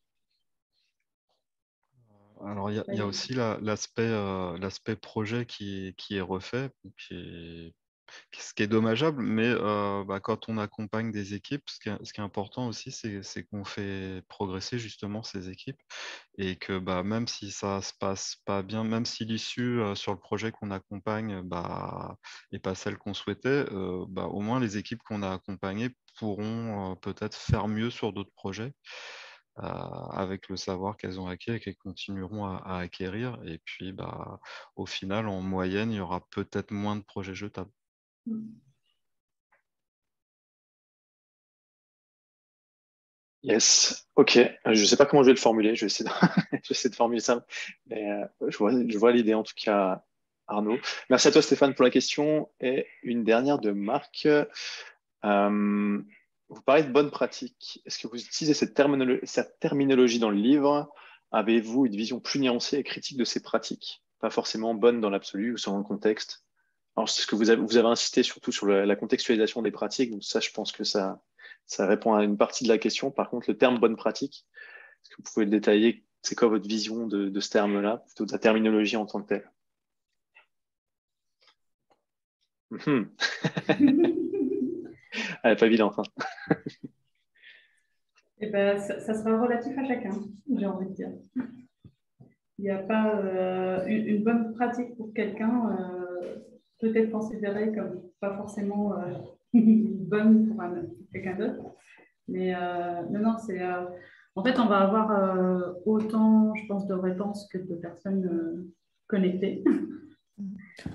Alors, il y a, il y a aussi la- l'aspect euh, l'aspect projet qui, qui est refait, qui est- ce qui est dommageable, mais euh, bah, quand on accompagne des équipes, ce qui est, ce qui est important aussi, c'est c'est qu'on fait progresser justement ces équipes et que bah, même si ça se passe pas bien, même si l'issue euh, sur le projet qu'on accompagne bah, n'est pas celle qu'on souhaitait, euh, bah, au moins les équipes qu'on a accompagnées pourront euh, peut-être faire mieux sur d'autres projets. Euh, avec le savoir qu'elles ont acquis et qu'elles continueront à, à acquérir. Et puis, bah, au final, en moyenne, il y aura peut-être moins de projets jetables. Yes, ok. Je ne sais pas comment je vais le formuler. Je vais essayer de, je vais essayer de formuler ça. Mais euh, je vois, je vois l'idée en tout cas, Arnaud. Merci à toi, Stéphane, pour la question. Et une dernière de Marc. Euh, vous parlez de bonnes pratiques. Est-ce que vous utilisez cette, terminolo- cette terminologie dans le livre? Avez-vous une vision plus nuancée et critique de ces pratiques? Pas forcément bonne dans l'absolu ou selon le contexte. Alors, c'est ce que vous avez, vous avez insisté surtout sur le- la contextualisation des pratiques. Donc ça, je pense que ça, ça répond à une partie de la question. Par contre, le terme bonne pratique, est-ce que vous pouvez le détailler? C'est quoi votre vision de, de ce terme-là, plutôt de la terminologie en tant que telle? Mhm. Elle n'est pas évidente, hein. Eh ben, ça, ça sera relatif à chacun, j'ai envie de dire. Il n'y a pas euh, une, une bonne pratique pour quelqu'un, euh, peut-être considérée comme pas forcément euh, bonne pour, un, pour quelqu'un d'autre. Mais euh, non, non, c'est. Euh, en fait, on va avoir euh, autant, je pense, de réponses que de personnes euh, connectées.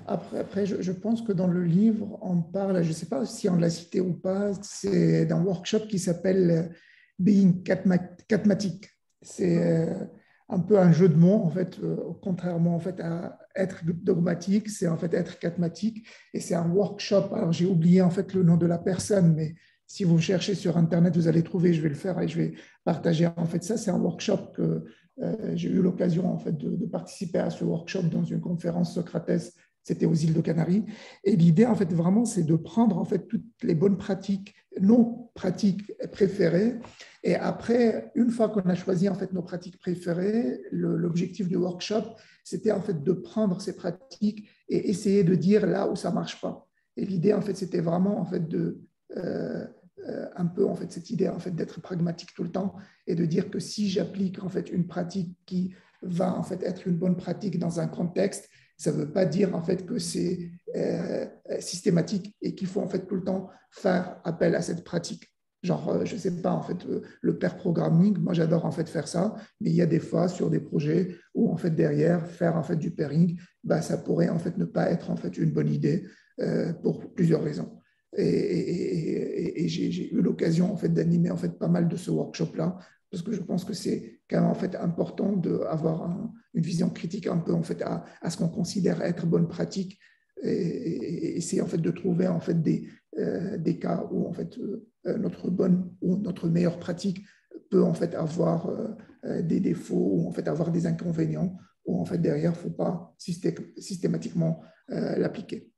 Après, après je, je pense que dans le livre, on parle, je ne sais pas si on l'a cité ou pas, c'est d'un workshop qui s'appelle Being Catmatic. C'est euh, un peu un jeu de mots, en fait, euh, contrairement en fait, à être dogmatique, c'est en fait être catmatique. Et c'est un workshop. Alors, j'ai oublié en fait le nom de la personne, mais si vous cherchez sur Internet, vous allez trouver, je vais le faire et je vais partager. En fait, ça, c'est un workshop que euh, j'ai eu l'occasion en fait, de, de participer à ce workshop dans une conférence Socrates. C'était aux îles de Canaries. Et l'idée, en fait, vraiment, c'est de prendre en fait toutes les bonnes pratiques, nos pratiques préférées. Et après, une fois qu'on a choisi en fait nos pratiques préférées, le, l'objectif du workshop, c'était en fait de prendre ces pratiques et essayer de dire là où ça marche pas. Et l'idée, en fait, c'était vraiment en fait de euh, euh, un peu en fait cette idée en fait d'être pragmatique tout le temps et de dire que si j'applique en fait une pratique qui va en fait être une bonne pratique dans un contexte, ça ne veut pas dire en fait que c'est euh, systématique et qu'il faut en fait tout le temps faire appel à cette pratique. Genre, euh, je ne sais pas, en fait, euh, le pair programming, moi j'adore en fait faire ça, mais il y a des fois sur des projets où en fait derrière, faire en fait du pairing, bah, ça pourrait en fait ne pas être en fait une bonne idée euh, pour plusieurs raisons. Et, et, et, et j'ai, j'ai eu l'occasion en fait d'animer en fait pas mal de ce workshop-là, parce que je pense que c'est quand même en fait important d'avoir un, une vision critique un peu en fait à, à ce qu'on considère être bonne pratique et, et essayer en fait de trouver en fait des, euh, des cas où en fait euh, notre bonne ou notre meilleure pratique peut en fait avoir euh, des défauts ou en fait avoir des inconvénients où en fait derrière il ne faut pas systé systématiquement euh, l'appliquer.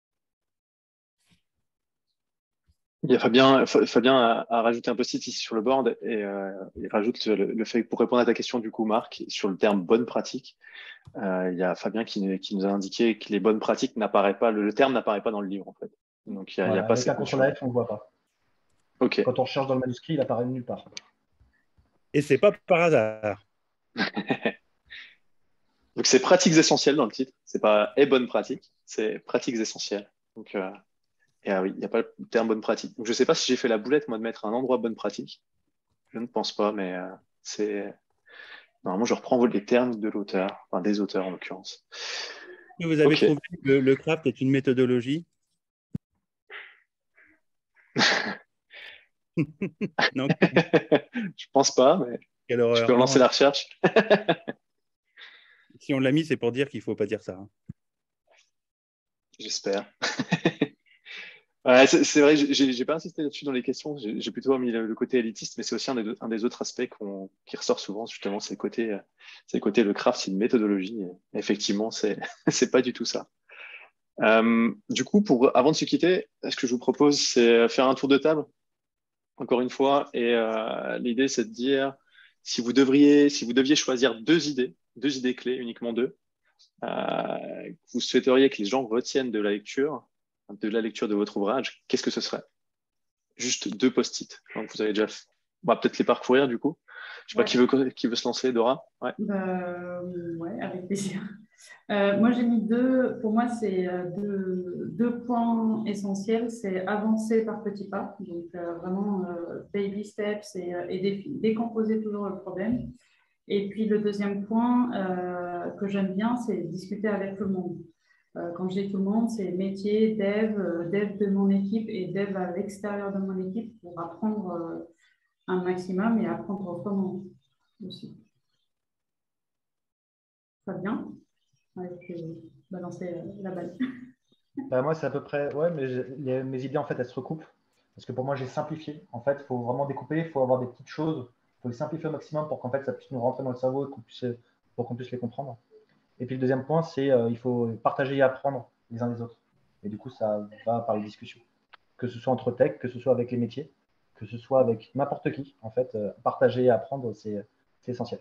Il y a Fabien, Fabien a, a rajouté un post-it ici sur le board et euh, il rajoute le, le fait que pour répondre à ta question du coup, Marc, sur le terme bonne pratique, euh, il y a Fabien qui, qui nous a indiqué que les bonnes pratiques n'apparaissent pas, le, le terme n'apparaît pas dans le livre en fait. Donc il n'y a, Ouais, il y a pas avec un cette contrôle notion. F, on ne le voit pas. Ok. Quand on recherche dans le manuscrit, il apparaît nulle part. Et c'est pas par hasard. Donc c'est pratiques essentielles dans le titre. C'est pas et bonnes pratiques, c'est pratiques essentielles. Donc euh, et ah oui, il n'y a pas le terme bonne pratique. Donc je sais pas si j'ai fait la boulette moi de mettre un endroit bonne pratique. Je ne pense pas, mais euh, c'est normalement je reprends les termes de l'auteur, enfin des auteurs en l'occurrence. Vous avez Ok. trouvé que le craft est une méthodologie? Non, Je pense pas, mais quelle je horreur. peux relancer Non, la recherche. si on l'a mis, c'est pour dire qu'il ne faut pas dire ça. Hein. J'espère. Ouais, c'est c'est vrai, j'ai j'ai pas insisté là-dessus dans les questions. J'ai j'ai plutôt mis le, le côté élitiste, mais c'est aussi un des, un des autres aspects qu'on- qui ressort souvent, justement, c'est le côté, euh, c'est le côté le craft, c'est une méthodologie. Et effectivement, c'est c'est pas du tout ça. Euh, du coup, pour avant de se quitter, ce que je vous propose, c'est faire un tour de table, encore une fois. Et euh, l'idée, c'est de dire si vous devriez, si vous deviez choisir deux idées, deux idées clés, uniquement deux, euh, que vous souhaiteriez que les gens retiennent de la lecture, de la lecture de votre ouvrage, qu'est-ce que ce serait? Juste deux post-it. Donc, vous avez déjà, on va peut-être les parcourir du coup. Je sais pas Ouais. qui veut, qui veut se lancer, Dora? Ouais. Bah, ouais, avec plaisir. Euh, moi, j'ai mis deux, pour moi, c'est euh, deux, deux points essentiels. C'est avancer par petits pas, donc euh, vraiment euh, baby steps et, euh, et dé- décomposer toujours le problème. Et puis, le deuxième point euh, que j'aime bien, c'est discuter avec tout le monde. Euh, quand je dis tout le monde, c'est métier, dev, euh, dev de mon équipe et dev à l'extérieur de mon équipe pour apprendre euh, un maximum et apprendre autrement aussi. Très bien. Ouais, je vais balancer euh, la balle. Bah, moi, c'est à peu près. Ouais, mais j'ai- les- mes idées, en fait, elles se recoupent. Parce que pour moi, j'ai simplifié. En fait, il faut vraiment découper, il faut avoir des petites choses. Il faut les simplifier au maximum pour qu'en fait, ça puisse nous rentrer dans le cerveau et qu'on puisse, pour qu'on puisse les comprendre. Et puis, le deuxième point, c'est euh, il faut partager et apprendre les uns des autres. Et du coup, ça va par les discussions. Que ce soit entre tech, que ce soit avec les métiers, que ce soit avec n'importe qui. En fait, euh, partager et apprendre, c'est c'est essentiel.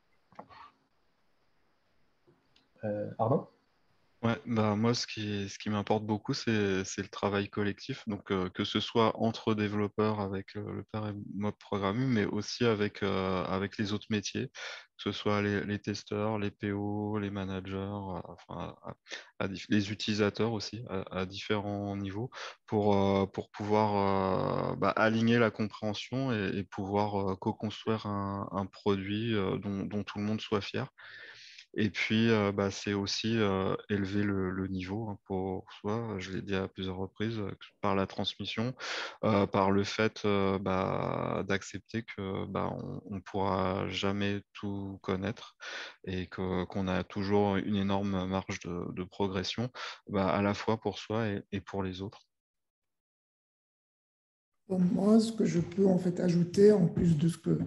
Euh, Arnaud? Ouais, bah moi, ce qui, ce qui m'importe beaucoup, c'est, c'est le travail collectif. Donc, euh, que ce soit entre développeurs avec euh, le pair et mob programming, mais aussi avec, euh, avec les autres métiers, que ce soit les, les testeurs, les P O, les managers, euh, enfin, à- à dif- les utilisateurs aussi, à, à différents niveaux, pour, euh, pour pouvoir euh, bah, aligner la compréhension et, et pouvoir euh, co-construire un, un produit euh, dont, dont tout le monde soit fier. Et puis, euh, bah, c'est aussi euh, élever le, le niveau hein, pour soi, je l'ai dit à plusieurs reprises, euh, par la transmission, euh, par le fait euh, bah, d'accepter que bah, on ne pourra jamais tout connaître et que, qu'on a toujours une énorme marge de, de progression, bah, à la fois pour soi et, et pour les autres. Pour moi, ce que je peux en fait ajouter, en plus de ce que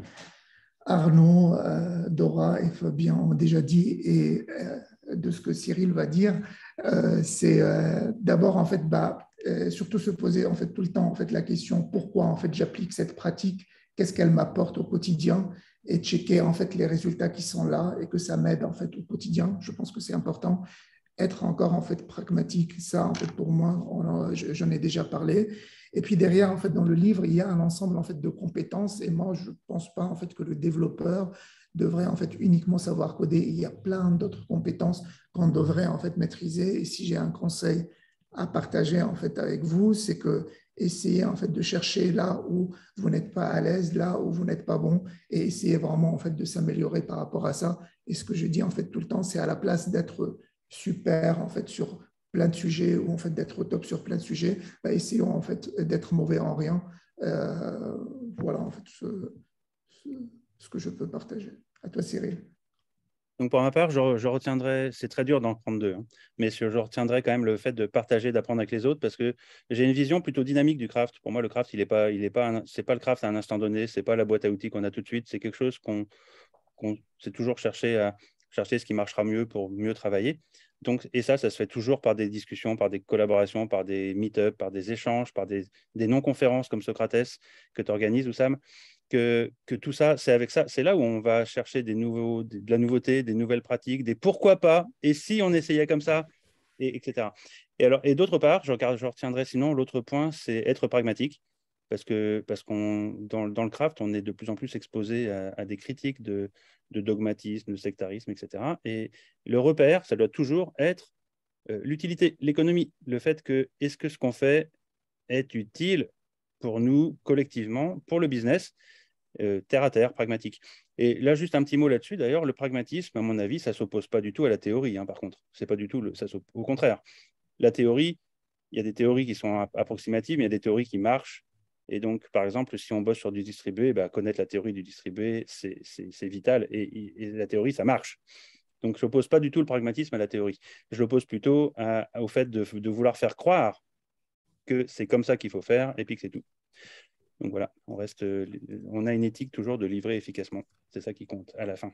Arnaud, euh, Dora et Fabien ont déjà dit et euh, de ce que Cyril va dire, euh, c'est euh, d'abord en fait bah, euh, surtout se poser en fait tout le temps en fait la question pourquoi en fait j'applique cette pratique, qu'est-ce qu'elle m'apporte au quotidien et checker en fait les résultats qui sont là et que ça m'aide en fait au quotidien. Je pense que c'est important. Être encore en fait pragmatique, ça en fait pour moi, on, j'en ai déjà parlé. Et puis derrière, en fait, dans le livre, il y a un ensemble en fait de compétences. Et moi, je ne pense pas en fait que le développeur devrait en fait uniquement savoir coder. Il y a plein d'autres compétences qu'on devrait en fait maîtriser. Et si j'ai un conseil à partager en fait avec vous, c'est que essayez en fait de chercher là où vous n'êtes pas à l'aise, là où vous n'êtes pas bon, et essayez vraiment en fait de s'améliorer par rapport à ça. Et ce que je dis en fait tout le temps, c'est à la place d'être super en fait sur plein de sujets ou en fait d'être au top sur plein de sujets, bah, essayons en fait d'être mauvais en rien. Euh, voilà en fait ce, ce, ce, que je peux partager. À toi Cyril. Donc pour ma part, je, je retiendrai, c'est très dur d'en prendre deux, hein, mais je, je retiendrai quand même le fait de partager, d'apprendre avec les autres, parce que j'ai une vision plutôt dynamique du craft. Pour moi, le craft, il est pas, il est pas, c'est pas le craft à un instant donné, c'est pas la boîte à outils qu'on a tout de suite, c'est quelque chose qu'on, qu'on c'est toujours chercher à chercher ce qui marchera mieux pour mieux travailler. Donc, et ça, ça se fait toujours par des discussions, par des collaborations, par des meet-up, par des échanges, par des, des non-conférences comme Socrates que tu organises, Oussam. Que, que tout ça, c'est avec ça, c'est là où on va chercher des nouveaux, de la nouveauté, des nouvelles pratiques, des pourquoi pas, et si on essayait comme ça, et, etc. Et, alors, et d'autre part, je, je retiendrai sinon, l'autre point, c'est être pragmatique, parce que parce qu'on dans, dans le craft, on est de plus en plus exposé à, à des critiques de, de dogmatisme, de sectarisme, et cetera. Et le repère, ça doit toujours être euh, l'utilité, l'économie, le fait que est-ce que ce qu'on fait est utile pour nous collectivement, pour le business, euh, terre à terre, pragmatique. Et là, juste un petit mot là-dessus, d'ailleurs, le pragmatisme, à mon avis, ça ne s'oppose pas du tout à la théorie, hein, par contre. C'est pas du tout le, ça au contraire. La théorie, il y a des théories qui sont approximatives, mais il y a des théories qui marchent. Et donc, par exemple, si on bosse sur du distribué, bah, connaître la théorie du distribué, c'est vital. Et, et, la théorie, ça marche. Donc, je n'oppose pas du tout le pragmatisme à la théorie. Je l'oppose plutôt à, au fait de, de vouloir faire croire que c'est comme ça qu'il faut faire et puis que c'est tout. Donc voilà, on, reste, on a une éthique toujours de livrer efficacement. C'est ça qui compte à la fin.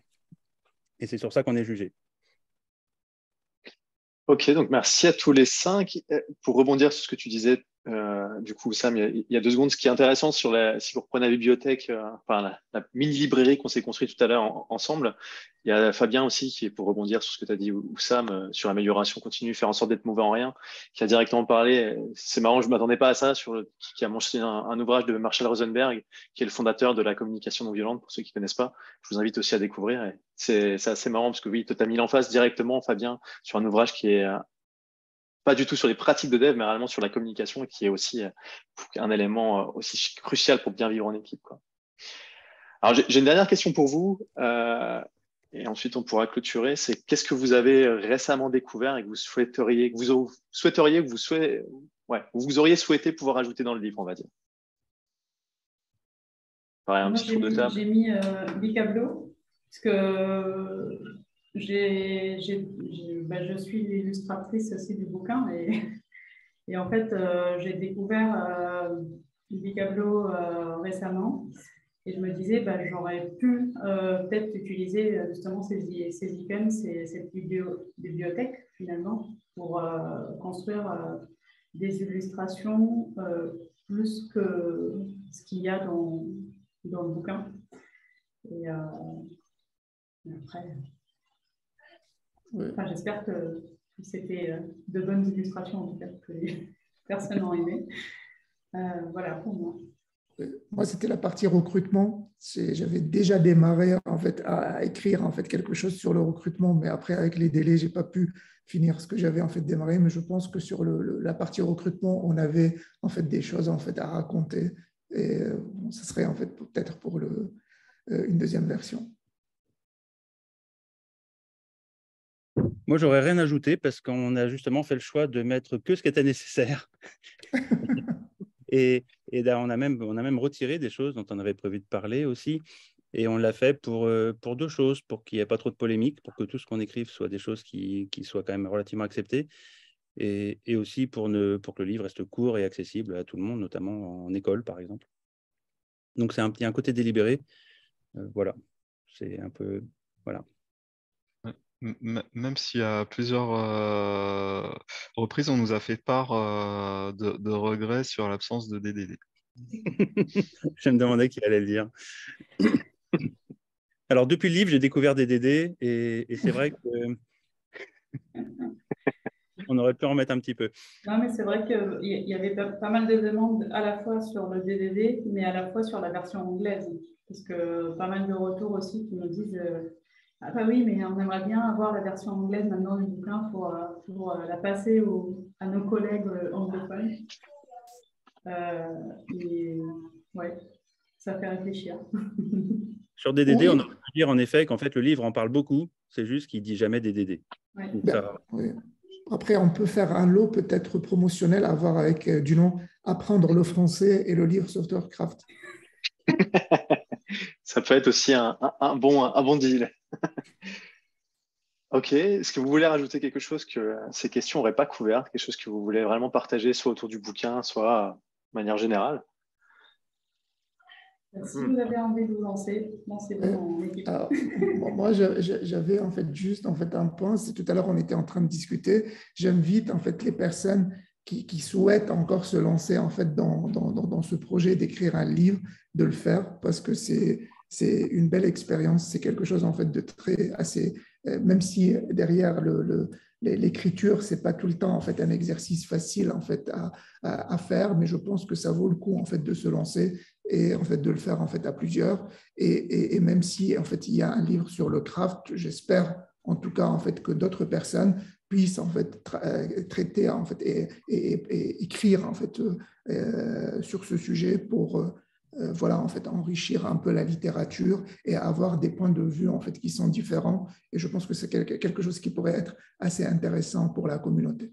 Et c'est sur ça qu'on est jugé. Ok, donc merci à tous les cinq. Pour rebondir sur ce que tu disais, euh, du coup, Sam, il y, a, il y a deux secondes, ce qui est intéressant sur la, si vous reprenez la bibliothèque, euh, enfin la, la mini-librairie qu'on s'est construite tout à l'heure en, ensemble, il y a Fabien aussi qui est pour rebondir sur ce que tu as dit, ou Sam, euh, sur l'amélioration continue, faire en sorte d'être mauvais en rien, qui a directement parlé. C'est marrant, je m'attendais pas à ça, sur le, qui a mentionné un, un ouvrage de Marshall Rosenberg, qui est le fondateur de la communication non violente, pour ceux qui connaissent pas. Je vous invite aussi à découvrir. C'est assez marrant parce que oui, tu as mis l'emphase directement, Fabien, sur un ouvrage qui est pas du tout sur les pratiques de dev, mais réellement sur la communication, qui est aussi un élément aussi crucial pour bien vivre en équipe, quoi. Alors, j'ai une dernière question pour vous, euh, et ensuite on pourra clôturer. C'est qu'est-ce que vous avez récemment découvert et que vous souhaiteriez, que vous souhaiteriez, que vous souhaitez, ouais, vous auriez souhaité pouvoir ajouter dans le livre, on va dire. Pareil, un Moi, petit tour de table. J'ai mis euh, Bicablo, parce que j'ai, bah, je suis l'illustratrice aussi du bouquin, et, et en fait, euh, j'ai découvert euh, Bicablo euh, récemment, et je me disais, bah, j'aurais pu euh, peut-être utiliser justement ces, ces icônes, ces, cette biblio, bibliothèque finalement, pour euh, construire euh, des illustrations euh, plus que ce qu'il y a dans, dans le bouquin. Et, euh, et après, Oui. enfin, j'espère que c'était de bonnes illustrations, en tout cas, que les personnes ont aimé. Euh, voilà pour moi. Moi, c'était la partie recrutement. J'avais déjà démarré en fait, à écrire en fait, quelque chose sur le recrutement, mais après, avec les délais, je n'ai pas pu finir ce que j'avais en fait, démarré. Mais je pense que sur le, le, la partie recrutement, on avait en fait, des choses en fait, à raconter. Et bon, ce serait en fait, peut-être pour le, une deuxième version. Moi, j'aurais rien ajouté parce qu'on a justement fait le choix de mettre que ce qui était nécessaire. et et là, on, a même, on a même retiré des choses dont on avait prévu de parler aussi. Et on l'a fait pour, euh, pour deux choses, pour qu'il n'y ait pas trop de polémique, pour que tout ce qu'on écrive soit des choses qui, qui soient quand même relativement acceptées. Et, et aussi pour, ne, pour que le livre reste court et accessible à tout le monde, notamment en école, par exemple. Donc, c'est un, il y a un côté délibéré. Euh, voilà. C'est un peu... Voilà. M- Même s'il y a plusieurs euh, reprises, on nous a fait part euh, de, de regrets sur l'absence de D D D. Je me demandais qui allait le dire. Alors, depuis le livre, j'ai découvert des D D et, et c'est vrai qu'on aurait pu en mettre un petit peu. Non, mais c'est vrai qu'il y y avait pas, pas mal de demandes à la fois sur le D D D, mais à la fois sur la version anglaise. Parce que pas mal de retours aussi qui nous disent euh, ah bah oui, mais on aimerait bien avoir la version anglaise maintenant du bouquin pour, euh, pour euh, la passer au, à nos collègues euh, anglophones. Euh, et ouais, ça fait réfléchir. Sur D D D, Oui. on aurait pu dire en effet qu'en fait, le livre en parle beaucoup, c'est juste qu'il ne dit jamais D D D. Ouais. Donc, Ben, ça... oui. Après, on peut faire un lot peut-être promotionnel à voir avec euh, du nom Apprendre le français et le livre Softwarecraft. Ça peut être aussi un, un- un bon, un bon deal. Ok, est-ce que vous voulez rajouter quelque chose que ces questions n'auraient pas couvert, quelque chose que vous voulez vraiment partager, soit autour du bouquin, soit de manière générale? Si Hmm. vous avez envie de vous lancer, lancez-vous Euh, en équipe. alors, bon, moi, je- je- j'avais en fait juste en fait un point. C'est tout à l'heure on était en train de discuter. J'invite en fait les personnes qui, qui souhaitent encore se lancer en fait dans, dans, dans, dans ce projet d'écrire un livre, de le faire parce que c'est c'est une belle expérience. C'est quelque chose en fait de très assez. euh, Même si derrière le, le l'écriture, c'est pas tout le temps en fait un exercice facile en fait à, à, à faire, mais je pense que ça vaut le coup en fait de se lancer et en fait de le faire en fait à plusieurs. Et, et, et, même si en fait il y a un livre sur le craft, j'espère en tout cas en fait que d'autres personnes puissent en fait tra traiter en fait et, et, et écrire en fait euh, sur ce sujet pour euh, voilà en fait enrichir un peu la littérature et avoir des points de vue en fait qui sont différents. Et je pense que c'est quelque chose qui pourrait être assez intéressant pour la communauté.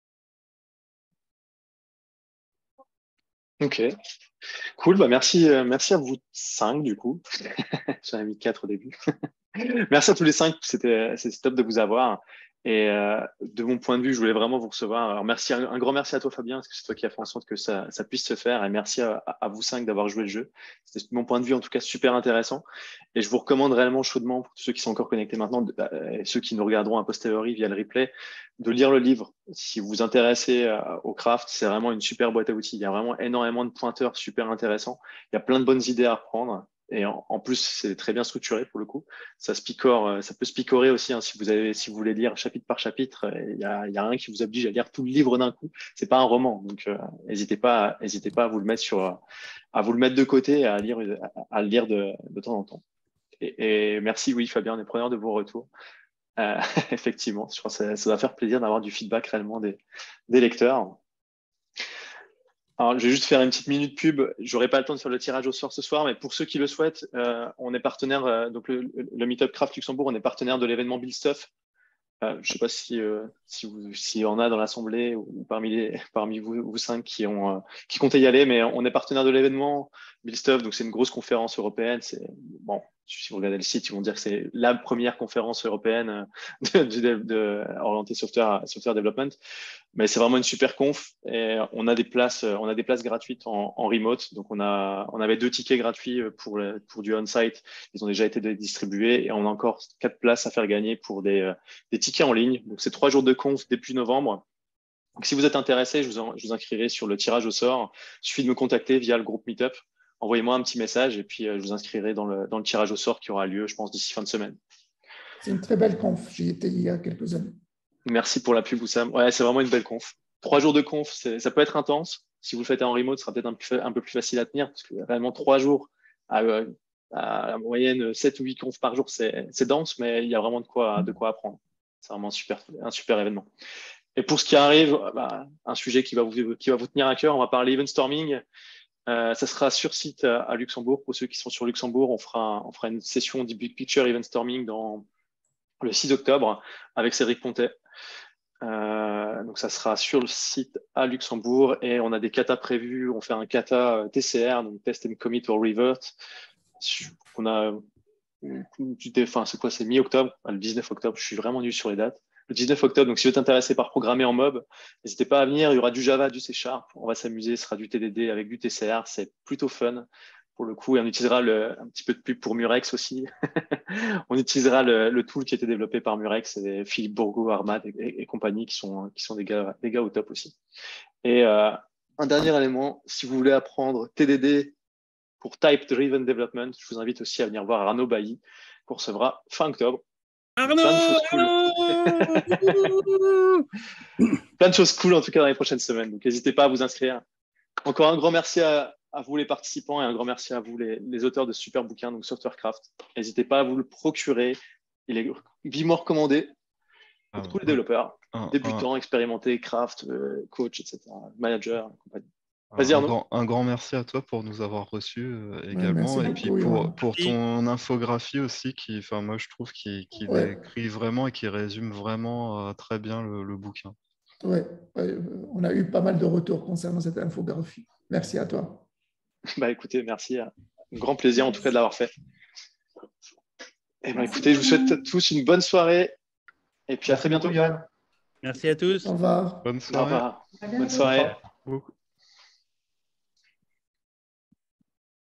Ok, cool. Bah merci, euh, merci à vous cinq du coup. J'en ai mis quatre au début. Merci à tous les cinq, c'était c'est top de vous avoir. Et euh, de mon point de vue, je voulais vraiment vous recevoir. Alors merci, un, un grand merci à toi Fabien, parce que c'est toi qui as fait en sorte que ça, ça puisse se faire. Et merci à, à vous cinq d'avoir joué le jeu. C'était de mon point de vue en tout cas super intéressant. Et je vous recommande réellement chaudement, pour tous ceux qui sont encore connectés maintenant, de, euh, et ceux qui nous regarderont a posteriori via le replay, de lire le livre. Si vous vous intéressez euh, au craft, c'est vraiment une super boîte à outils. Il y a vraiment énormément de pointeurs super intéressants. Il y a plein de bonnes idées à reprendre. Et en, en plus, c'est très bien structuré pour le coup. Ça se picore, ça peut se picorer aussi hein, si vous avez, si vous voulez lire chapitre par chapitre. Il y a, il y a rien qui vous oblige à lire tout le livre d'un coup. C'est pas un roman, donc euh, n'hésitez pas, n'hésitez pas à vous le mettre sur, à vous le mettre de côté, et à lire, à, à le lire de, de temps en temps. Et, et merci, oui, Fabien, on est preneur de vos retours. Euh, effectivement, je pense que ça, ça va faire plaisir d'avoir du feedback réellement des, des lecteurs. Alors, je vais juste faire une petite minute pub. J'aurai pas le temps de faire le tirage au sort ce soir, mais pour ceux qui le souhaitent, euh, on est partenaire, euh, donc le, le Meetup Craft Luxembourg, on est partenaire de l'événement Build Stuff. Euh, je ne sais pas si, euh, si vous, s'il y en a dans l'assemblée ou parmi les, parmi vous, vous cinq qui ont, euh, qui comptaient y aller, mais on est partenaire de l'événement Build Stuff, donc c'est une grosse conférence européenne. C'est bon, si vous regardez le site, ils vont dire que c'est la première conférence européenne de, de, de, de orientée software, software development. Mais c'est vraiment une super conf et on a des places, on a des places gratuites en, en remote. Donc on a, on avait deux tickets gratuits pour le, pour du on-site. Ils ont déjà été distribués et on a encore quatre places à faire gagner pour des, des tickets en ligne. Donc c'est trois jours de conf début novembre. Donc si vous êtes intéressé, je vous, en, je vous inscrirai sur le tirage au sort. Il suffit de me contacter via le groupe Meetup. Envoyez-moi un petit message et puis je vous inscrirai dans le, dans le tirage au sort qui aura lieu, je pense, d'ici fin de semaine. C'est une très belle conf. J'y étais il y a quelques années. Merci pour la pub, Oussam. Ouais, c'est vraiment une belle conf. Trois jours de conf, ça peut être intense. Si vous le faites en remote, ce sera peut-être un, un peu plus facile à tenir parce que réellement trois jours à, à la moyenne sept ou huit confs par jour, c'est dense, mais il y a vraiment de quoi, de quoi apprendre. C'est vraiment un super, un super événement. Et pour ce qui arrive, bah, un sujet qui va, vous, qui va vous tenir à cœur, on va parler event storming. Euh, ça sera sur site à, à Luxembourg. Pour ceux qui sont sur Luxembourg, on fera, on fera une session du Big Picture Event Storming dans le six octobre avec Cédric Pontet. Euh, donc ça sera sur le site à Luxembourg et on a des katas prévus. On fait un kata T C R, donc Test and Commit or Revert. On a, enfin c'est quoi, c'est mi-octobre, le dix-neuf octobre. Je suis vraiment nul sur les dates. Le dix-neuf octobre, donc si vous êtes intéressé par programmer en mob, n'hésitez pas à venir. Il y aura du Java, du C Sharp. On va s'amuser. Ce sera du T D D avec du T C R. C'est plutôt fun. Pour le coup, et on utilisera le, un petit peu de pub pour Murex aussi. On utilisera le, le tool qui a été développé par Murex et Philippe Bourgo, Armad et, et, et compagnie qui sont, qui sont des gars, des gars au top aussi. Et euh, un dernier élément, si vous voulez apprendre T D D pour Type Driven Development, je vous invite aussi à venir voir Arnaud Bailly qu'on recevra fin octobre. Arnaud, Plein de choses cool. Plein de choses cool en tout cas dans les prochaines semaines. Donc n'hésitez pas à vous inscrire. Encore un grand merci à, à vous les participants et un grand merci à vous les, les auteurs de ce super bouquin, donc Softwarecraft. N'hésitez pas à vous le procurer. Il est vivement recommandé pour ah, tous les développeurs, un, débutants, un, expérimentés, craft, euh, coach, et cetera, manager, compagnie. Vas-y, Arnaud. Un grand, un grand merci à toi pour nous avoir reçus euh, également ouais, et puis pour, ouais. pour ton infographie aussi qui, enfin moi je trouve qui, qui ouais. décrit vraiment et qui résume vraiment euh, très bien le, le bouquin. Oui, ouais, on a eu pas mal de retours concernant cette infographie. Merci à toi. Bah écoutez, merci. Un grand plaisir en tout cas de l'avoir fait. Et bah écoutez, je vous souhaite tous une bonne soirée et puis à très bientôt. Merci à tous. Au revoir. Bonne soirée. Au revoir. Bonne soirée. Beaucoup.